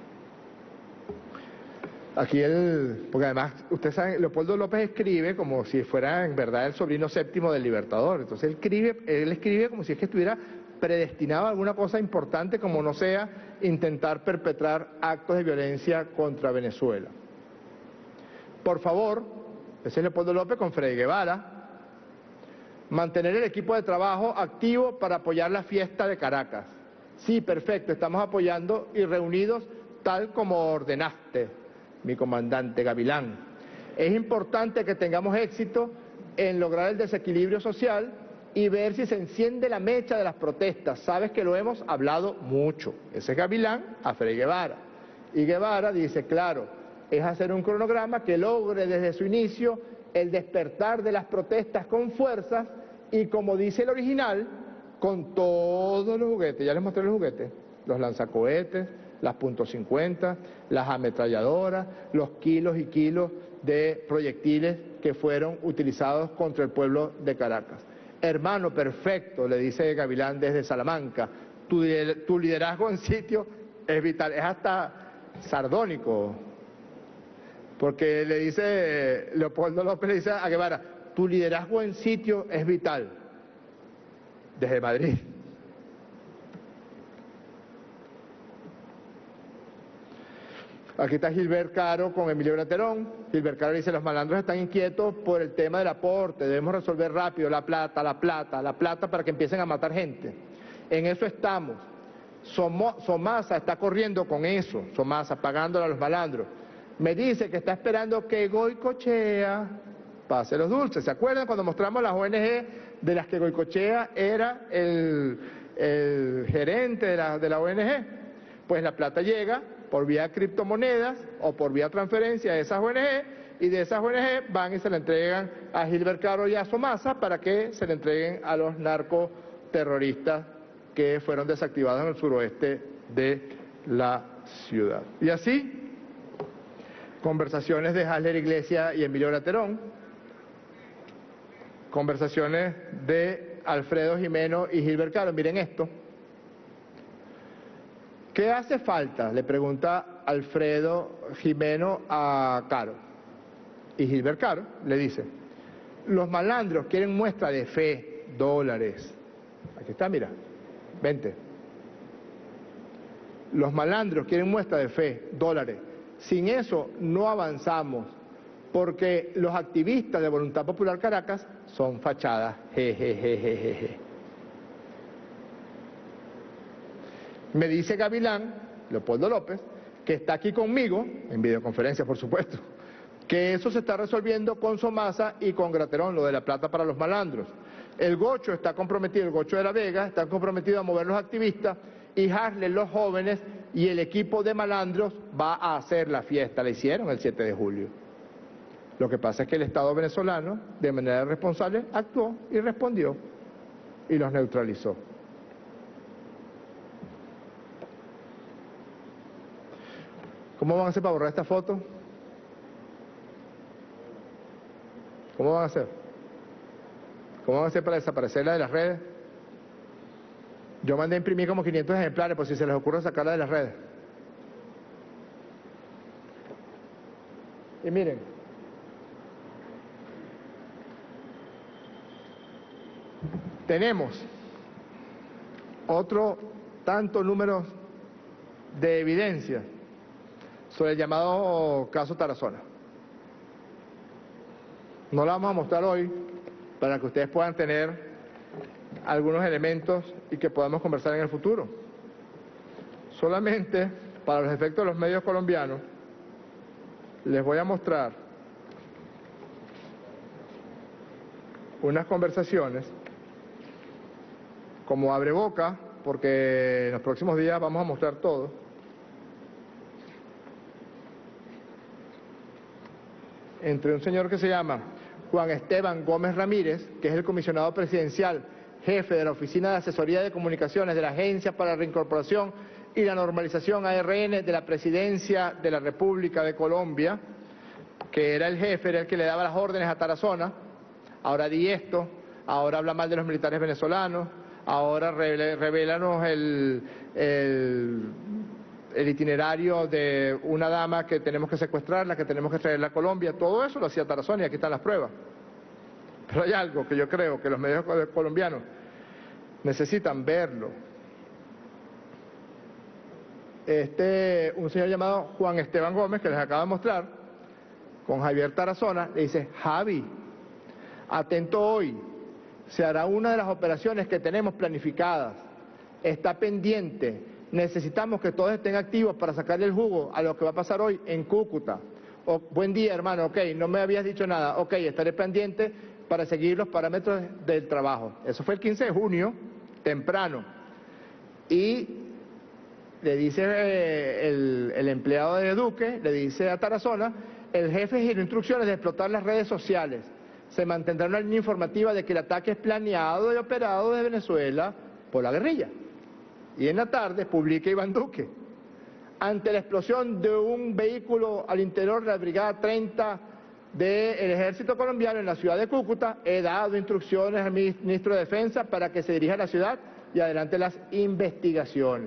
Speaker 3: Aquí porque además, ustedes saben, Leopoldo López escribe como si fuera en verdad el sobrino séptimo del Libertador. Entonces él escribe como si es que estuviera predestinado a alguna cosa importante, como no sea intentar perpetrar actos de violencia contra Venezuela. Por favor, ese es Leopoldo López con Freddy Guevara, mantener el equipo de trabajo activo para apoyar la fiesta de Caracas. Sí, perfecto, estamos apoyando y reunidos tal como ordenaste, mi comandante Gavilán. Es importante que tengamos éxito en lograr el desequilibrio social y ver si se enciende la mecha de las protestas. Sabes que lo hemos hablado mucho. Ese es Gavilán a Freddy Guevara. Y Guevara dice, claro, es hacer un cronograma que logre desde su inicio el despertar de las protestas con fuerzas y, como dice el original, con todos los juguetes. Ya les mostré los juguetes, los lanzacohetes, las .50, las ametralladoras, los kilos y kilos de proyectiles que fueron utilizados contra el pueblo de Caracas. Hermano, perfecto, le dice Gavilán desde Salamanca, tu liderazgo en sitio es vital. Es hasta sardónico, porque le dice, Leopoldo López le dice a Guevara, tu liderazgo en sitio es vital, desde Madrid. Aquí está Gilbert Caro con Emilio Braterón. Gilbert Caro dice, los malandros están inquietos por el tema del aporte, debemos resolver rápido la plata para que empiecen a matar gente. En eso estamos. Somasa está corriendo con eso, Somasa, pagándole a los malandros. Me dice que está esperando que Goicoechea pase los dulces. ¿Se acuerdan cuando mostramos las ONG de las que Goicoechea era el gerente de la ONG? Pues la plata llega por vía criptomonedas o por vía transferencia de esas ONG, y de esas ONG van y se le entregan a Gilbert Caro y a Somasa para que se le entreguen a los narcoterroristas que fueron desactivados en el suroeste de la ciudad. Y así, conversaciones de Hasler Iglesias y Emilio Braterón, conversaciones de Alfredo Jimeno y Gilbert Caro. Miren esto. ¿Qué hace falta?, le pregunta Alfredo Jimeno a Caro. Y Gilbert Caro le dice, los malandros quieren muestra de fe, dólares. Aquí está, mira, vente. Los malandros quieren muestra de fe, dólares. Sin eso no avanzamos, porque los activistas de Voluntad Popular Caracas son fachadas. Jejejejeje. Me dice Gavilán, Leopoldo López, que está aquí conmigo, en videoconferencia por supuesto, que eso se está resolviendo con Somasa y con Graterón, lo de la plata para los malandros. El Gocho está comprometido, el Gocho de la Vega, está comprometido a mover los activistas, y Hasler, los jóvenes y el equipo de malandros va a hacer la fiesta. La hicieron el 7 de julio. Lo que pasa es que el Estado venezolano, de manera responsable, actuó y respondió y los neutralizó. ¿Cómo van a hacer para borrar esta foto? ¿Cómo van a hacer? ¿Cómo van a hacer para desaparecerla de las redes? Yo mandé a imprimir como 500 ejemplares por si se les ocurre sacarla de las redes. Y miren, tenemos otro tanto número de evidencia sobre el llamado caso Tarazona. No la vamos a mostrar hoy para que ustedes puedan tener algunos elementos y que podamos conversar en el futuro. Solamente para los efectos de los medios colombianos les voy a mostrar unas conversaciones como abre boca, porque en los próximos días vamos a mostrar todo. Entre un señor que se llama Juan Esteban Gómez Ramírez, que es el comisionado presidencial, jefe de la Oficina de Asesoría de Comunicaciones de la Agencia para la Reincorporación y la normalización ARN de la Presidencia de la República de Colombia, que era el jefe, era el que le daba las órdenes a Tarazona. Ahora di esto, ahora habla mal de los militares venezolanos, ahora revélanos el itinerario de una dama que tenemos que secuestrarla, que tenemos que traerla a Colombia. Todo eso lo hacía Tarazona y aquí están las pruebas. Pero hay algo que yo creo que los medios colombianos necesitan verlo. Un señor llamado Juan Esteban Gómez, que les acabo de mostrar, con Javier Tarazona, le dice: Javi, atento hoy, se hará una de las operaciones que tenemos planificadas, está pendiente, necesitamos que todos estén activos para sacarle el jugo a lo que va a pasar hoy en Cúcuta. Buen día, hermano, ok, no me habías dicho nada, ok, estaré pendiente para seguir los parámetros del trabajo. Eso fue el 15 de junio, temprano. Y le dice el empleado de Duque, le dice a Tarazona: el jefe giró instrucciones de explotar las redes sociales. Se mantendrá una línea informativa de que el ataque es planeado y operado desde Venezuela por la guerrilla. Y en la tarde publica Iván Duque: ante la explosión de un vehículo al interior de la Brigada 30 del Ejército Colombiano en la ciudad de Cúcuta, he dado instrucciones al ministro de Defensa para que se dirija a la ciudad y adelante las investigaciones.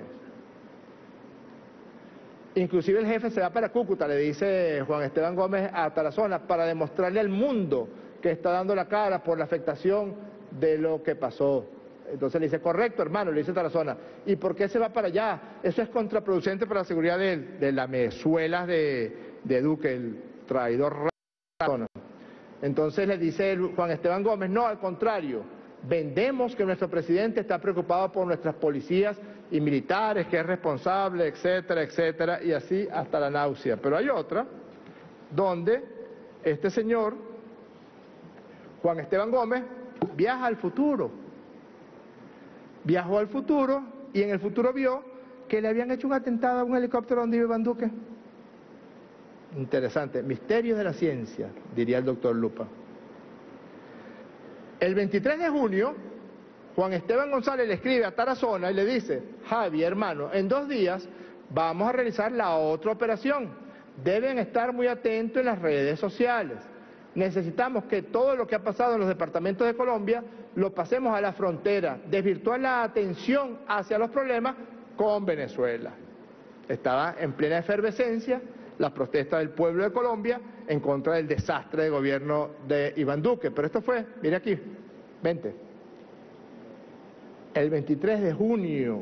Speaker 3: Inclusive el jefe se va para Cúcuta, le dice Juan Esteban Gómez a Tarazona, para demostrarle al mundo que está dando la cara por la afectación de lo que pasó. Entonces le dice: correcto, hermano, le dice Tarazona. ¿Y por qué se va para allá? Eso es contraproducente para la seguridad de las Venezuelas de Duque, el traidor Tarazona. Entonces le dice Juan Esteban Gómez: no, al contrario, vendemos que nuestro presidente está preocupado por nuestras policías y militares, que es responsable, etcétera, etcétera, y así hasta la náusea. Pero hay otra donde este señor, Juan Esteban Gómez, viaja al futuro. Viajó al futuro y en el futuro vio que le habían hecho un atentado a un helicóptero donde iba Iván Duque. Interesante, misterios de la ciencia, diría el doctor Lupa. El 23 de junio, Juan Esteban González le escribe a Tarazona y le dice: Javi, hermano, en 2 días vamos a realizar la otra operación. Deben estar muy atentos en las redes sociales. Necesitamos que todo lo que ha pasado en los departamentos de Colombia lo pasemos a la frontera, desvirtuar la atención hacia los problemas con Venezuela. Estaba en plena efervescencia la protesta del pueblo de Colombia en contra del desastre de gobierno de Iván Duque. Pero esto fue, mire aquí, vente, el 23 de junio.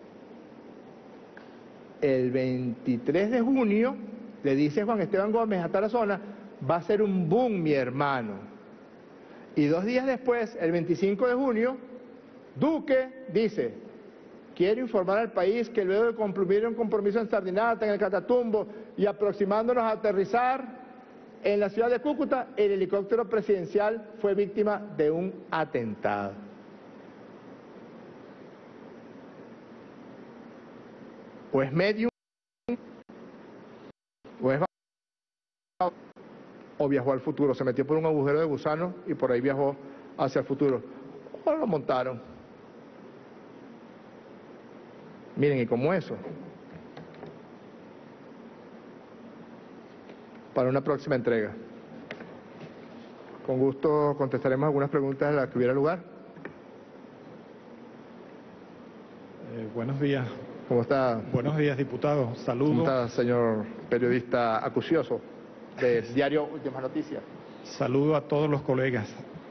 Speaker 3: El 23 de junio le dice Juan Esteban Gómez a Tarazona: va a ser un boom, mi hermano. Y 2 días después, el 25 de junio, Duque dice: quiero informar al país que luego de cumplir un compromiso en Sardinata, en el Catatumbo, y aproximándonos a aterrizar en la ciudad de Cúcuta, el helicóptero presidencial fue víctima de un atentado. O es medium, o es... o viajó al futuro, se metió por un agujero de gusano y por ahí viajó hacia el futuro. O lo montaron. Miren, y como eso, para una próxima entrega. Con gusto contestaremos algunas preguntas de las que hubiera lugar.
Speaker 6: Buenos días.
Speaker 3: ¿Cómo está?
Speaker 6: Buenos días, diputado. Saludos.
Speaker 3: ¿Cómo está, señor periodista acucioso del diario Últimas Noticias?
Speaker 6: Saludo a todos los colegas.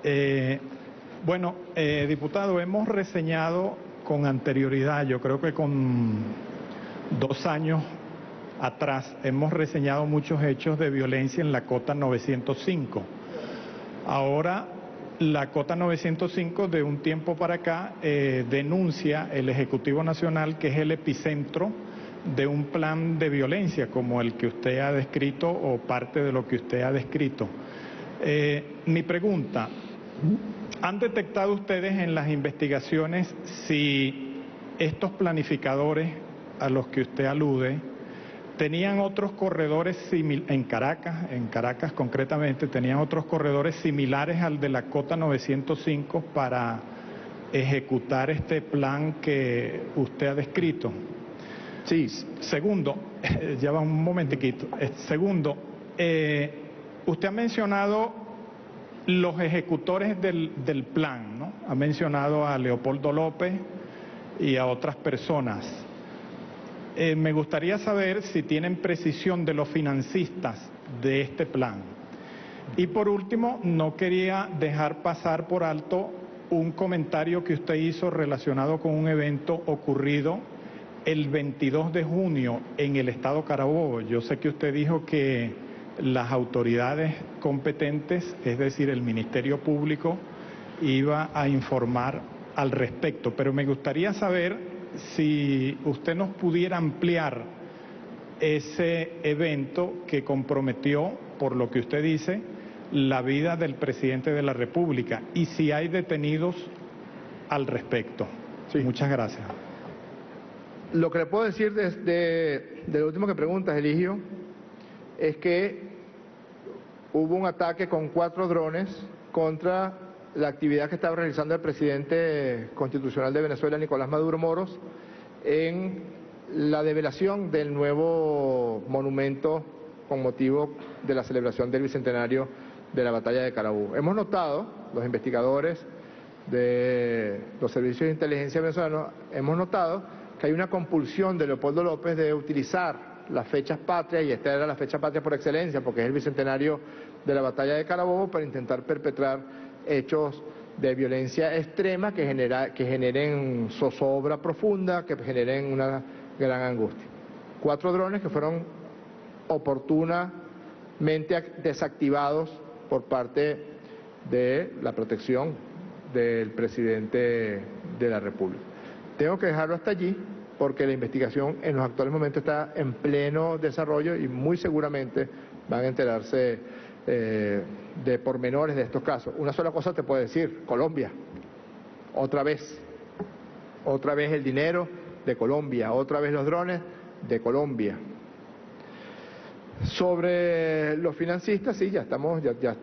Speaker 6: Diputado, hemos reseñado con anterioridad, yo creo que con 2 años atrás, hemos reseñado muchos hechos de violencia en la Cota 905. Ahora, la Cota 905, de un tiempo para acá, denuncia el Ejecutivo Nacional que es el epicentro de un plan de violencia como el que usted ha descrito o parte de lo que usted ha descrito. Mi pregunta: ¿han detectado ustedes en las investigaciones si estos planificadores a los que usted alude tenían otros corredores en Caracas concretamente, tenían otros corredores similares al de la Cota 905 para ejecutar este plan que usted ha descrito?
Speaker 3: Sí.
Speaker 6: Segundo, ya va un momentiquito. Segundo, usted ha mencionado los ejecutores del plan, ¿no? Ha mencionado a Leopoldo López y a otras personas. Me gustaría saber si tienen precisión de los financistas de este plan. Y por último, no quería dejar pasar por alto un comentario que usted hizo relacionado con un evento ocurrido el 22 de junio en el estado Carabobo. Yo sé que usted dijo que las autoridades competentes, es decir, el Ministerio Público, iba a informar al respecto, pero me gustaría saber si usted nos pudiera ampliar ese evento que comprometió, por lo que usted dice, la vida del presidente de la República y si hay detenidos al respecto.
Speaker 3: Sí.
Speaker 6: Muchas gracias.
Speaker 3: Lo que le puedo decir de lo último que preguntas, Eligio, es que hubo un ataque con 4 drones contra la actividad que estaba realizando el presidente constitucional de Venezuela, Nicolás Maduro Moros, en la develación del nuevo monumento con motivo de la celebración del bicentenario de la batalla de Carabobo. Hemos notado, los investigadores de los servicios de inteligencia venezolanos, hemos notado que hay una compulsión de Leopoldo López de utilizar las fechas patrias, y esta era la fecha patria por excelencia, porque es el bicentenario de la batalla de Carabobo, para intentar perpetrar hechos de violencia extrema que generen zozobra profunda, que generen una gran angustia. 4 drones que fueron oportunamente desactivados por parte de la protección del presidente de la República. Tengo que dejarlo hasta allí porque la investigación en los actuales momentos está en pleno desarrollo y muy seguramente van a enterarse de pormenores de estos casos. Una sola cosa te puedo decir: Colombia, otra vez el dinero de Colombia, otra vez los drones de Colombia. Sobre los financistas, sí, ya estamos,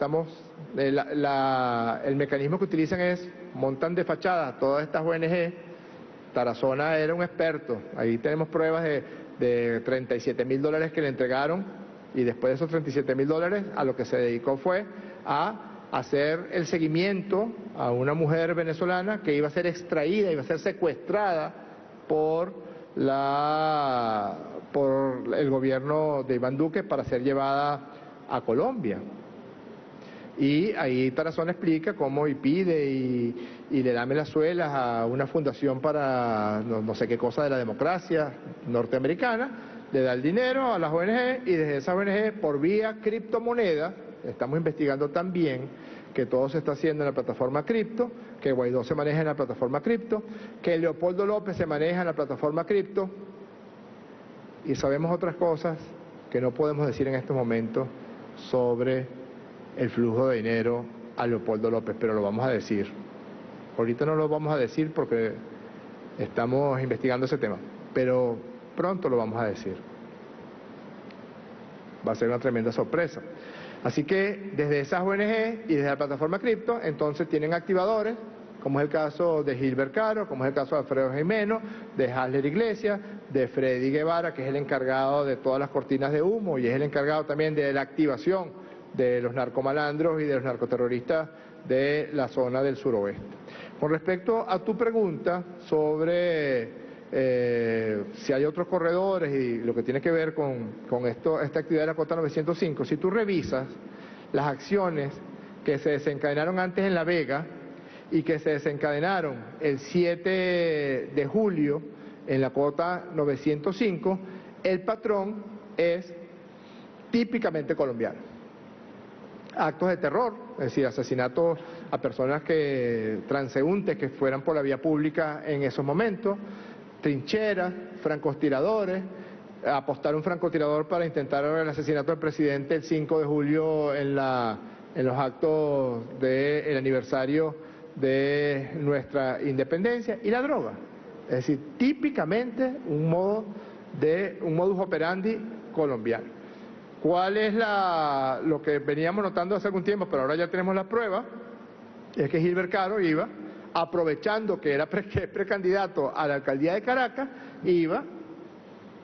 Speaker 3: el mecanismo que utilizan es, montan de fachada todas estas ONG. Tarazona era un experto, ahí tenemos pruebas de $37.000 que le entregaron, y después de esos $37.000 a lo que se dedicó fue a hacer el seguimiento a una mujer venezolana que iba a ser extraída, iba a ser secuestrada por el gobierno de Iván Duque para ser llevada a Colombia. Y ahí Tarazona explica cómo y pide y le da melazuelas a una fundación para no sé qué cosa de la democracia norteamericana, le da el dinero a las ONG y desde esa ONG por vía criptomoneda, estamos investigando también que todo se está haciendo en la plataforma cripto, que Guaidó se maneja en la plataforma cripto, que Leopoldo López se maneja en la plataforma cripto, y sabemos otras cosas que no podemos decir en este momento sobre el flujo de dinero a Leopoldo López, pero lo vamos a decir. Ahorita no lo vamos a decir porque estamos investigando ese tema, pero pronto lo vamos a decir. Va a ser una tremenda sorpresa. Así que desde esas ONG y desde la plataforma cripto, entonces tienen activadores, como es el caso de Gilbert Caro, como es el caso de Alfredo Jimeno, de Hasler Iglesias, de Freddy Guevara, que es el encargado de todas las cortinas de humo y es el encargado también de la activación de los narcomalandros y de los narcoterroristas de la zona del suroeste. Con respecto a tu pregunta sobre si hay otros corredores y lo que tiene que ver con esta actividad de la Cota 905, si tú revisas las acciones que se desencadenaron antes en La Vega y que se desencadenaron el 7 de julio en la Cota 905, el patrón es típicamente colombiano. Actos de terror, es decir, asesinatos a personas transeúntes que fueran por la vía pública en esos momentos, trincheras, francotiradores, apostar un francotirador para intentar el asesinato del presidente el 5 de julio en los actos del aniversario de nuestra independencia, y la droga. Es decir, típicamente un modus operandi colombiano. ¿Cuál es lo que veníamos notando hace algún tiempo, pero ahora ya tenemos la prueba? Es que Gilbert Caro iba, aprovechando que es precandidato a la alcaldía de Caracas, iba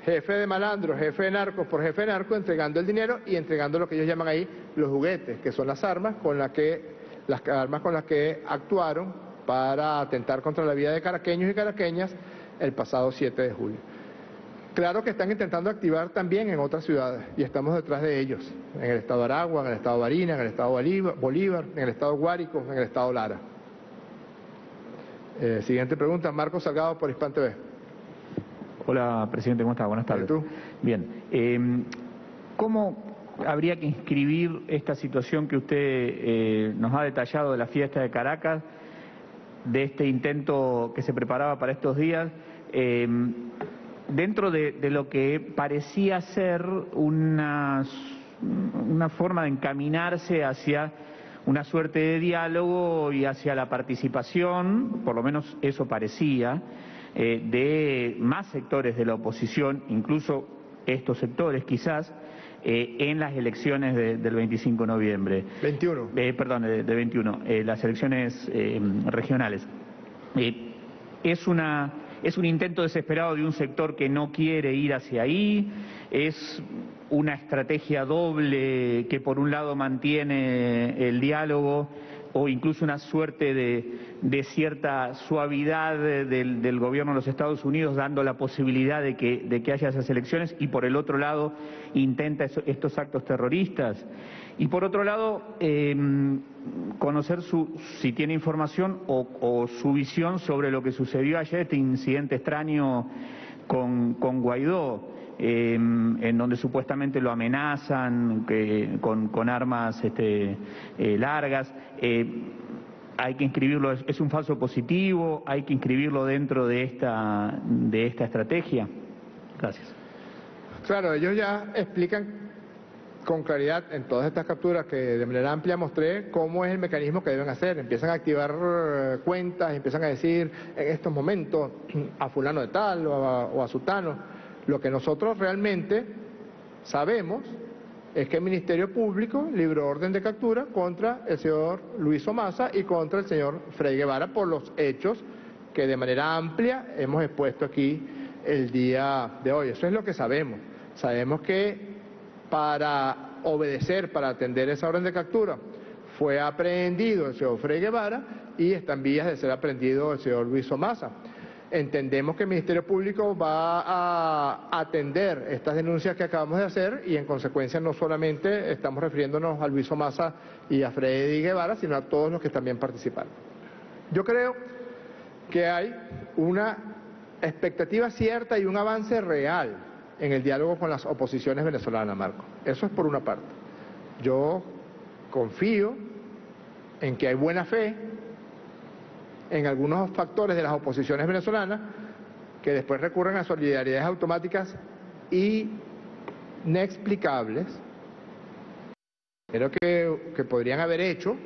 Speaker 3: jefe de malandros, jefe de narcos por jefe de narcos, entregando el dinero y entregando lo que ellos llaman ahí los juguetes, que son las armas con las que actuaron para atentar contra la vida de caraqueños y caraqueñas el pasado 7 de julio. Claro que están intentando activar también en otras ciudades y estamos detrás de ellos, en el estado de Aragua, en el estado de Barinas, en el estado de Bolívar, en el estado de Guárico, en el estado de Lara. Siguiente pregunta, Marcos Salgado por Hispan TV.
Speaker 7: Hola, presidente, ¿cómo está? Buenas tardes.
Speaker 3: ¿Y tú?
Speaker 7: Bien. ¿Cómo habría que inscribir esta situación que usted nos ha detallado de la fiesta de Caracas, de este intento que se preparaba para estos días, dentro de lo que parecía ser una forma de encaminarse hacia una suerte de diálogo y hacia la participación, por lo menos eso parecía, de más sectores de la oposición, incluso estos sectores quizás, en las elecciones del 25 de noviembre.
Speaker 3: 21.
Speaker 7: Perdón, de 21, las elecciones regionales. Es un intento desesperado de un sector que no quiere ir hacia ahí, es una estrategia doble que por un lado mantiene el diálogo o incluso una suerte de cierta suavidad del gobierno de los Estados Unidos dando la posibilidad de que haya esas elecciones y por el otro lado intenta estos actos terroristas. Y por otro lado, conocer si tiene información o su visión sobre lo que sucedió ayer, este incidente extraño con Guaidó, en donde supuestamente lo amenazan con armas largas. Hay que inscribirlo, es un falso positivo, hay que inscribirlo dentro de esta estrategia. Gracias.
Speaker 3: Claro, ellos ya explican con claridad en todas estas capturas que de manera amplia mostré cómo es el mecanismo que deben hacer. Empiezan a activar cuentas, empiezan a decir en estos momentos a fulano de tal o a sutano. Lo que nosotros realmente sabemos es que el Ministerio Público libró orden de captura contra el señor Luis Omasa y contra el señor Freddy Guevara por los hechos que de manera amplia hemos expuesto aquí el día de hoy. Eso es lo que sabemos. Sabemos que para obedecer, para atender esa orden de captura, fue aprehendido el señor Freddy Guevara y está en vías de ser aprehendido el señor Luis Omasa. Entendemos que el Ministerio Público va a atender estas denuncias que acabamos de hacer y en consecuencia no solamente estamos refiriéndonos a Luis Omasa y a Freddy Guevara, sino a todos los que también participaron. Yo creo que hay una expectativa cierta y un avance real en el diálogo con las oposiciones venezolanas, Marco. Eso es por una parte. Yo confío en que hay buena fe en algunos factores de las oposiciones venezolanas que después recurren a solidaridades automáticas inexplicables, pero que podrían haber hecho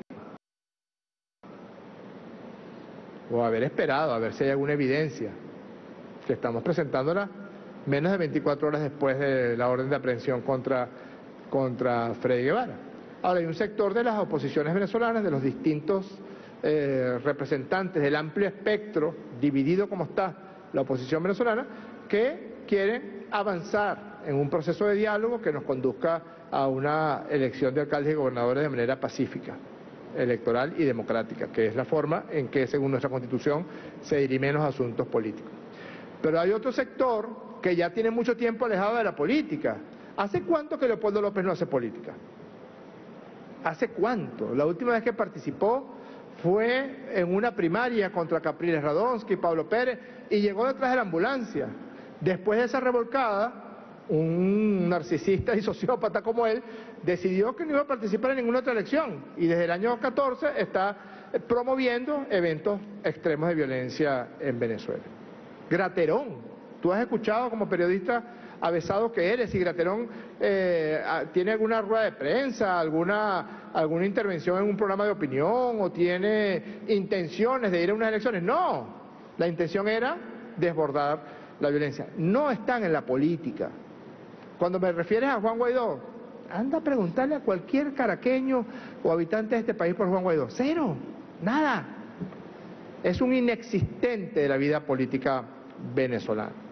Speaker 3: o haber esperado a ver si hay alguna evidencia, que estamos presentándola menos de 24 horas después de la orden de aprehensión contra Freddy Guevara. Ahora, hay un sector de las oposiciones venezolanas, de los distintos representantes del amplio espectro, dividido como está la oposición venezolana, que quieren avanzar en un proceso de diálogo que nos conduzca a una elección de alcaldes y gobernadores de manera pacífica, electoral y democrática, que es la forma en que, según nuestra Constitución, se dirimen los asuntos políticos. Pero hay otro sector que ya tiene mucho tiempo alejado de la política. ¿Hace cuánto que Leopoldo López no hace política? ¿Hace cuánto? La última vez que participó fue en una primaria contra Capriles Radonsky y Pablo Pérez y llegó detrás de la ambulancia. Después de esa revolcada, un narcisista y sociópata como él decidió que no iba a participar en ninguna otra elección y desde el año 14 está promoviendo eventos extremos de violencia en Venezuela. Graterón, tú has escuchado como periodista avesado que eres, si Graterón tiene alguna rueda de prensa, alguna intervención en un programa de opinión o tiene intenciones de ir a unas elecciones. No, la intención era desbordar la violencia. No están en la política. Cuando me refieres a Juan Guaidó, anda a preguntarle a cualquier caraqueño o habitante de este país por Juan Guaidó. Cero, nada. Es un inexistente de la vida política venezolana.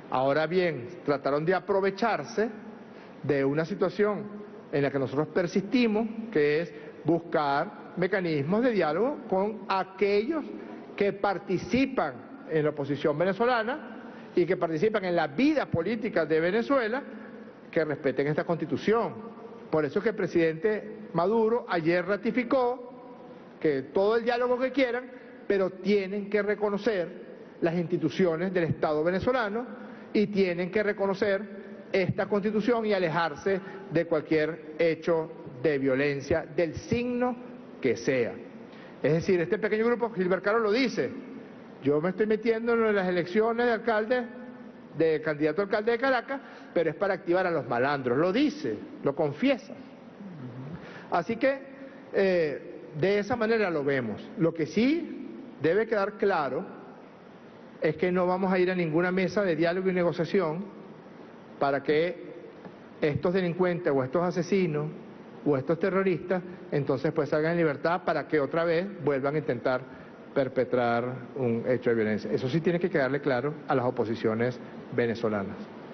Speaker 3: Ahora bien, trataron de aprovecharse de una situación en la que nosotros persistimos, que es buscar mecanismos de diálogo con aquellos que participan en la oposición venezolana y que participan en la vida política de Venezuela, que respeten esta Constitución. Por eso es que el presidente Maduro ayer ratificó que todo el diálogo que quieran, pero tienen que reconocer las instituciones del Estado venezolano y tienen que reconocer esta Constitución y alejarse de cualquier hecho de violencia, del signo que sea. Es decir, este pequeño grupo, Gilbert Carlos lo dice, yo me estoy metiendo en las elecciones de alcalde, de candidato a alcalde de Caracas, pero es para activar a los malandros, lo dice, lo confiesa. Así que de esa manera lo vemos. Lo que sí debe quedar claro es que no vamos a ir a ninguna mesa de diálogo y negociación para que estos delincuentes o estos asesinos o estos terroristas entonces pues salgan en libertad para que otra vez vuelvan a intentar perpetrar un hecho de violencia. Eso sí tiene que quedarle claro a las oposiciones venezolanas.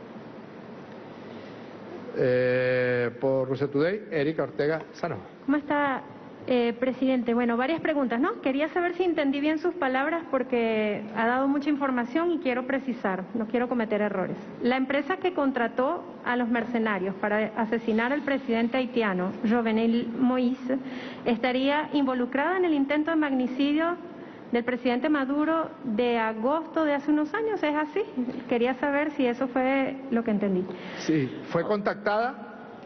Speaker 3: Por Russia Today, Erika Ortega Sano.
Speaker 8: ¿Cómo está, presidente? Bueno, varias preguntas, ¿no? Quería saber si entendí bien sus palabras porque ha dado mucha información y quiero precisar, no quiero cometer errores. La empresa que contrató a los mercenarios para asesinar al presidente haitiano, Jovenel Moïse, estaría involucrada en el intento de magnicidio del presidente Maduro de agosto de hace unos años, ¿es así? Quería saber si eso fue lo que entendí.
Speaker 3: Sí, fue contactada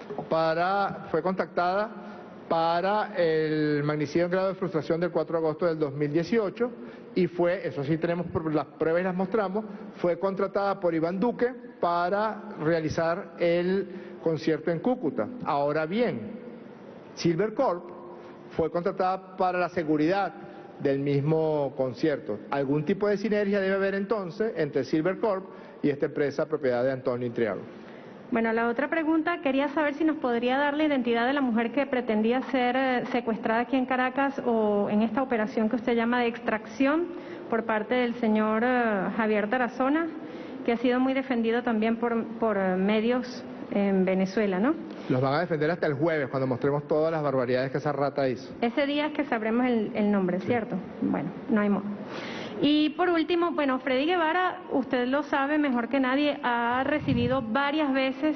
Speaker 3: para el magnicidio en grado de frustración del 4 de agosto del 2018 y fue, eso sí tenemos las pruebas y las mostramos, fue contratada por Iván Duque para realizar el concierto en Cúcuta. Ahora bien, Silver Corp fue contratada para la seguridad del mismo concierto. Algún tipo de sinergia debe haber entonces entre Silver Corp y esta empresa propiedad de Antonio Intriago.
Speaker 8: Bueno, la otra pregunta, quería saber si nos podría dar la identidad de la mujer que pretendía ser secuestrada aquí en Caracas o en esta operación que usted llama de extracción por parte del señor Javier Tarazona, que ha sido muy defendido también por medios en Venezuela, ¿no?
Speaker 3: Los van a defender hasta el jueves, cuando mostremos todas las barbaridades que esa rata hizo.
Speaker 8: Ese día es que sabremos el nombre, ¿cierto? Sí. Bueno, no hay modo. Y por último, bueno, Freddy Guevara, usted lo sabe mejor que nadie, ha recibido varias veces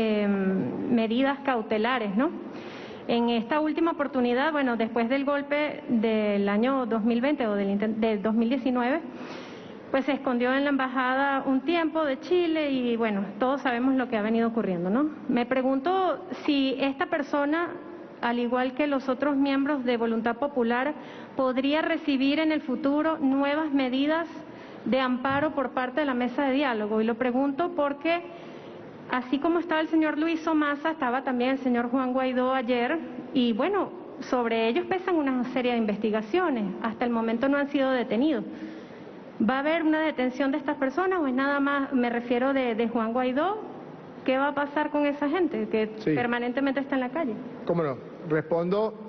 Speaker 8: medidas cautelares, ¿no? En esta última oportunidad, bueno, después del golpe del año 2020 o del 2019, pues se escondió en la embajada un tiempo de Chile y bueno, todos sabemos lo que ha venido ocurriendo, ¿no? Me pregunto si esta persona, al igual que los otros miembros de Voluntad Popular, podría recibir en el futuro nuevas medidas de amparo por parte de la mesa de diálogo. Y lo pregunto porque, así como estaba el señor Luis Somasa, estaba también el señor Juan Guaidó ayer, y bueno, sobre ellos pesan una serie de investigaciones. Hasta el momento no han sido detenidos. ¿Va a haber una detención de estas personas o es nada más, me refiero de Juan Guaidó? ¿Qué va a pasar con esa gente que permanentemente está en la calle?
Speaker 3: ¿Cómo no? Respondo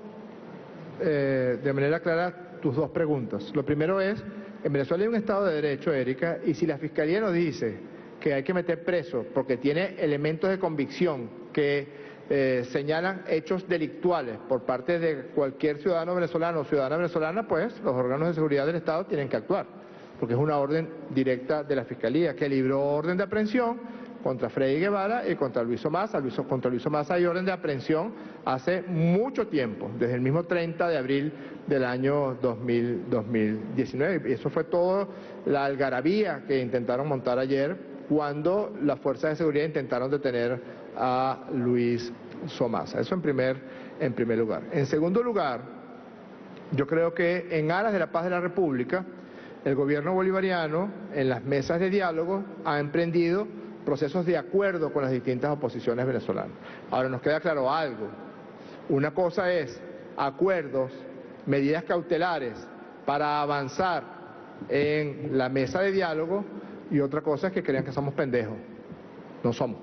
Speaker 3: de manera clara tus dos preguntas. Lo primero es, en Venezuela hay un Estado de Derecho, Erika, y si la Fiscalía nos dice que hay que meter preso porque tiene elementos de convicción que señalan hechos delictuales por parte de cualquier ciudadano venezolano o ciudadana venezolana, pues los órganos de seguridad del Estado tienen que actuar, porque es una orden directa de la Fiscalía que libró orden de aprehensión contra Freddy Guevara y contra Luis Somasa. Contra Luis Somasa hay orden de aprehensión hace mucho tiempo, desde el mismo 30 de abril del año 2019. Y eso fue toda la algarabía que intentaron montar ayer cuando las fuerzas de seguridad intentaron detener a Luis Somasa. Eso en primer lugar. En segundo lugar, yo creo que en aras de la paz de la República, el gobierno bolivariano, en las mesas de diálogo, ha emprendido procesos de acuerdo con las distintas oposiciones venezolanas. Ahora nos queda claro algo. Una cosa es acuerdos, medidas cautelares para avanzar en la mesa de diálogo y otra cosa es que crean que somos pendejos. No somos.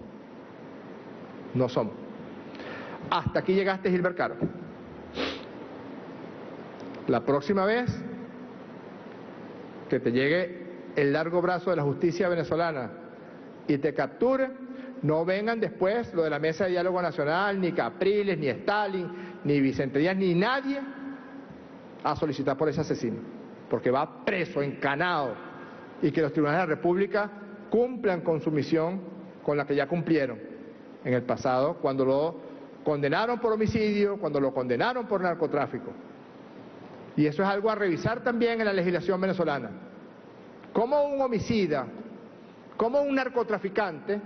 Speaker 3: No somos. Hasta aquí llegaste, Gilbert Caro. La próxima vez que te llegue el largo brazo de la justicia venezolana y te capture, no vengan después lo de la Mesa de Diálogo Nacional, ni Capriles, ni Stalin, ni Vicente Díaz, ni nadie a solicitar por ese asesino, porque va preso, encanado, y que los tribunales de la República cumplan con su misión, con la que ya cumplieron en el pasado, cuando lo condenaron por homicidio, cuando lo condenaron por narcotráfico. Y eso es algo a revisar también en la legislación venezolana. ¿Cómo un homicida, cómo un narcotraficante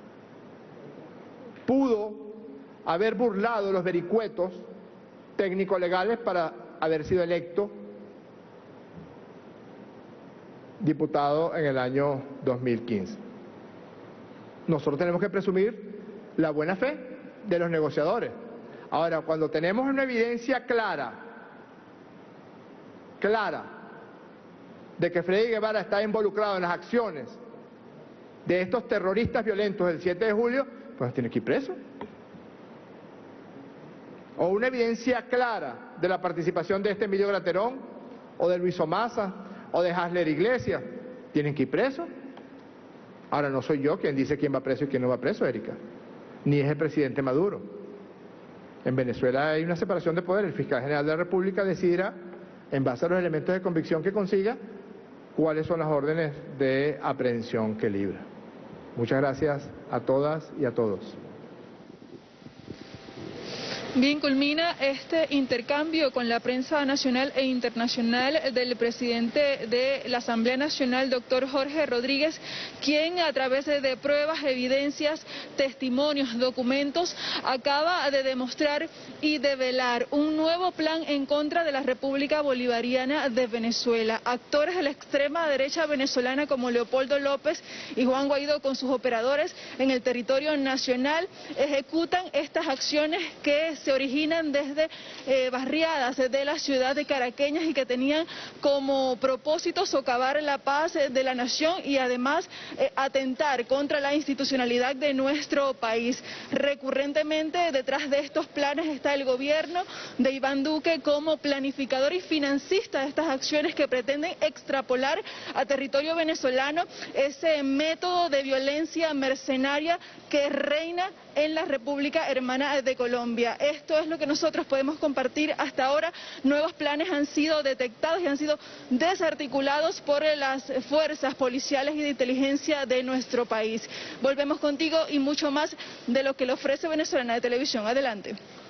Speaker 3: pudo haber burlado los vericuetos técnico-legales para haber sido electo diputado en el año 2015? Nosotros tenemos que presumir la buena fe de los negociadores. Ahora, cuando tenemos una evidencia clara de que Freddy Guevara está involucrado en las acciones de estos terroristas violentos del 7 de julio, pues tiene que ir preso. O una evidencia clara de la participación de este Emilio Graterón, o de Luis Omasa, o de Hasler Iglesias, tienen que ir preso. Ahora, no soy yo quien dice quién va preso y quién no va preso, Erika, ni es el presidente Maduro. En Venezuela hay una separación de poder. El fiscal general de la República decidirá, en base a los elementos de convicción que consiga, cuáles son las órdenes de aprehensión que libra. Muchas gracias a todas y a todos.
Speaker 2: Bien, culmina este intercambio con la prensa nacional e internacional del presidente de la Asamblea Nacional, doctor Jorge Rodríguez, quien a través de pruebas, evidencias, testimonios, documentos, acaba de demostrar y develar un nuevo plan en contra de la República Bolivariana de Venezuela. Actores de la extrema derecha venezolana como Leopoldo López y Juan Guaidó con sus operadores en el territorio nacional ejecutan estas acciones que se originan desde barriadas de la ciudad de caraqueñas y que tenían como propósito socavar la paz de la nación y además atentar contra la institucionalidad de nuestro país. Recurrentemente detrás de estos planes está el gobierno de Iván Duque como planificador y financista de estas acciones que pretenden extrapolar a territorio venezolano ese método de violencia mercenaria que reina en la República Hermana de Colombia. Esto es lo que nosotros podemos compartir hasta ahora. Nuevos planes han sido detectados y han sido desarticulados por las fuerzas policiales y de inteligencia de nuestro país. Volvemos contigo y mucho más de lo que le ofrece Venezolana de Televisión. Adelante.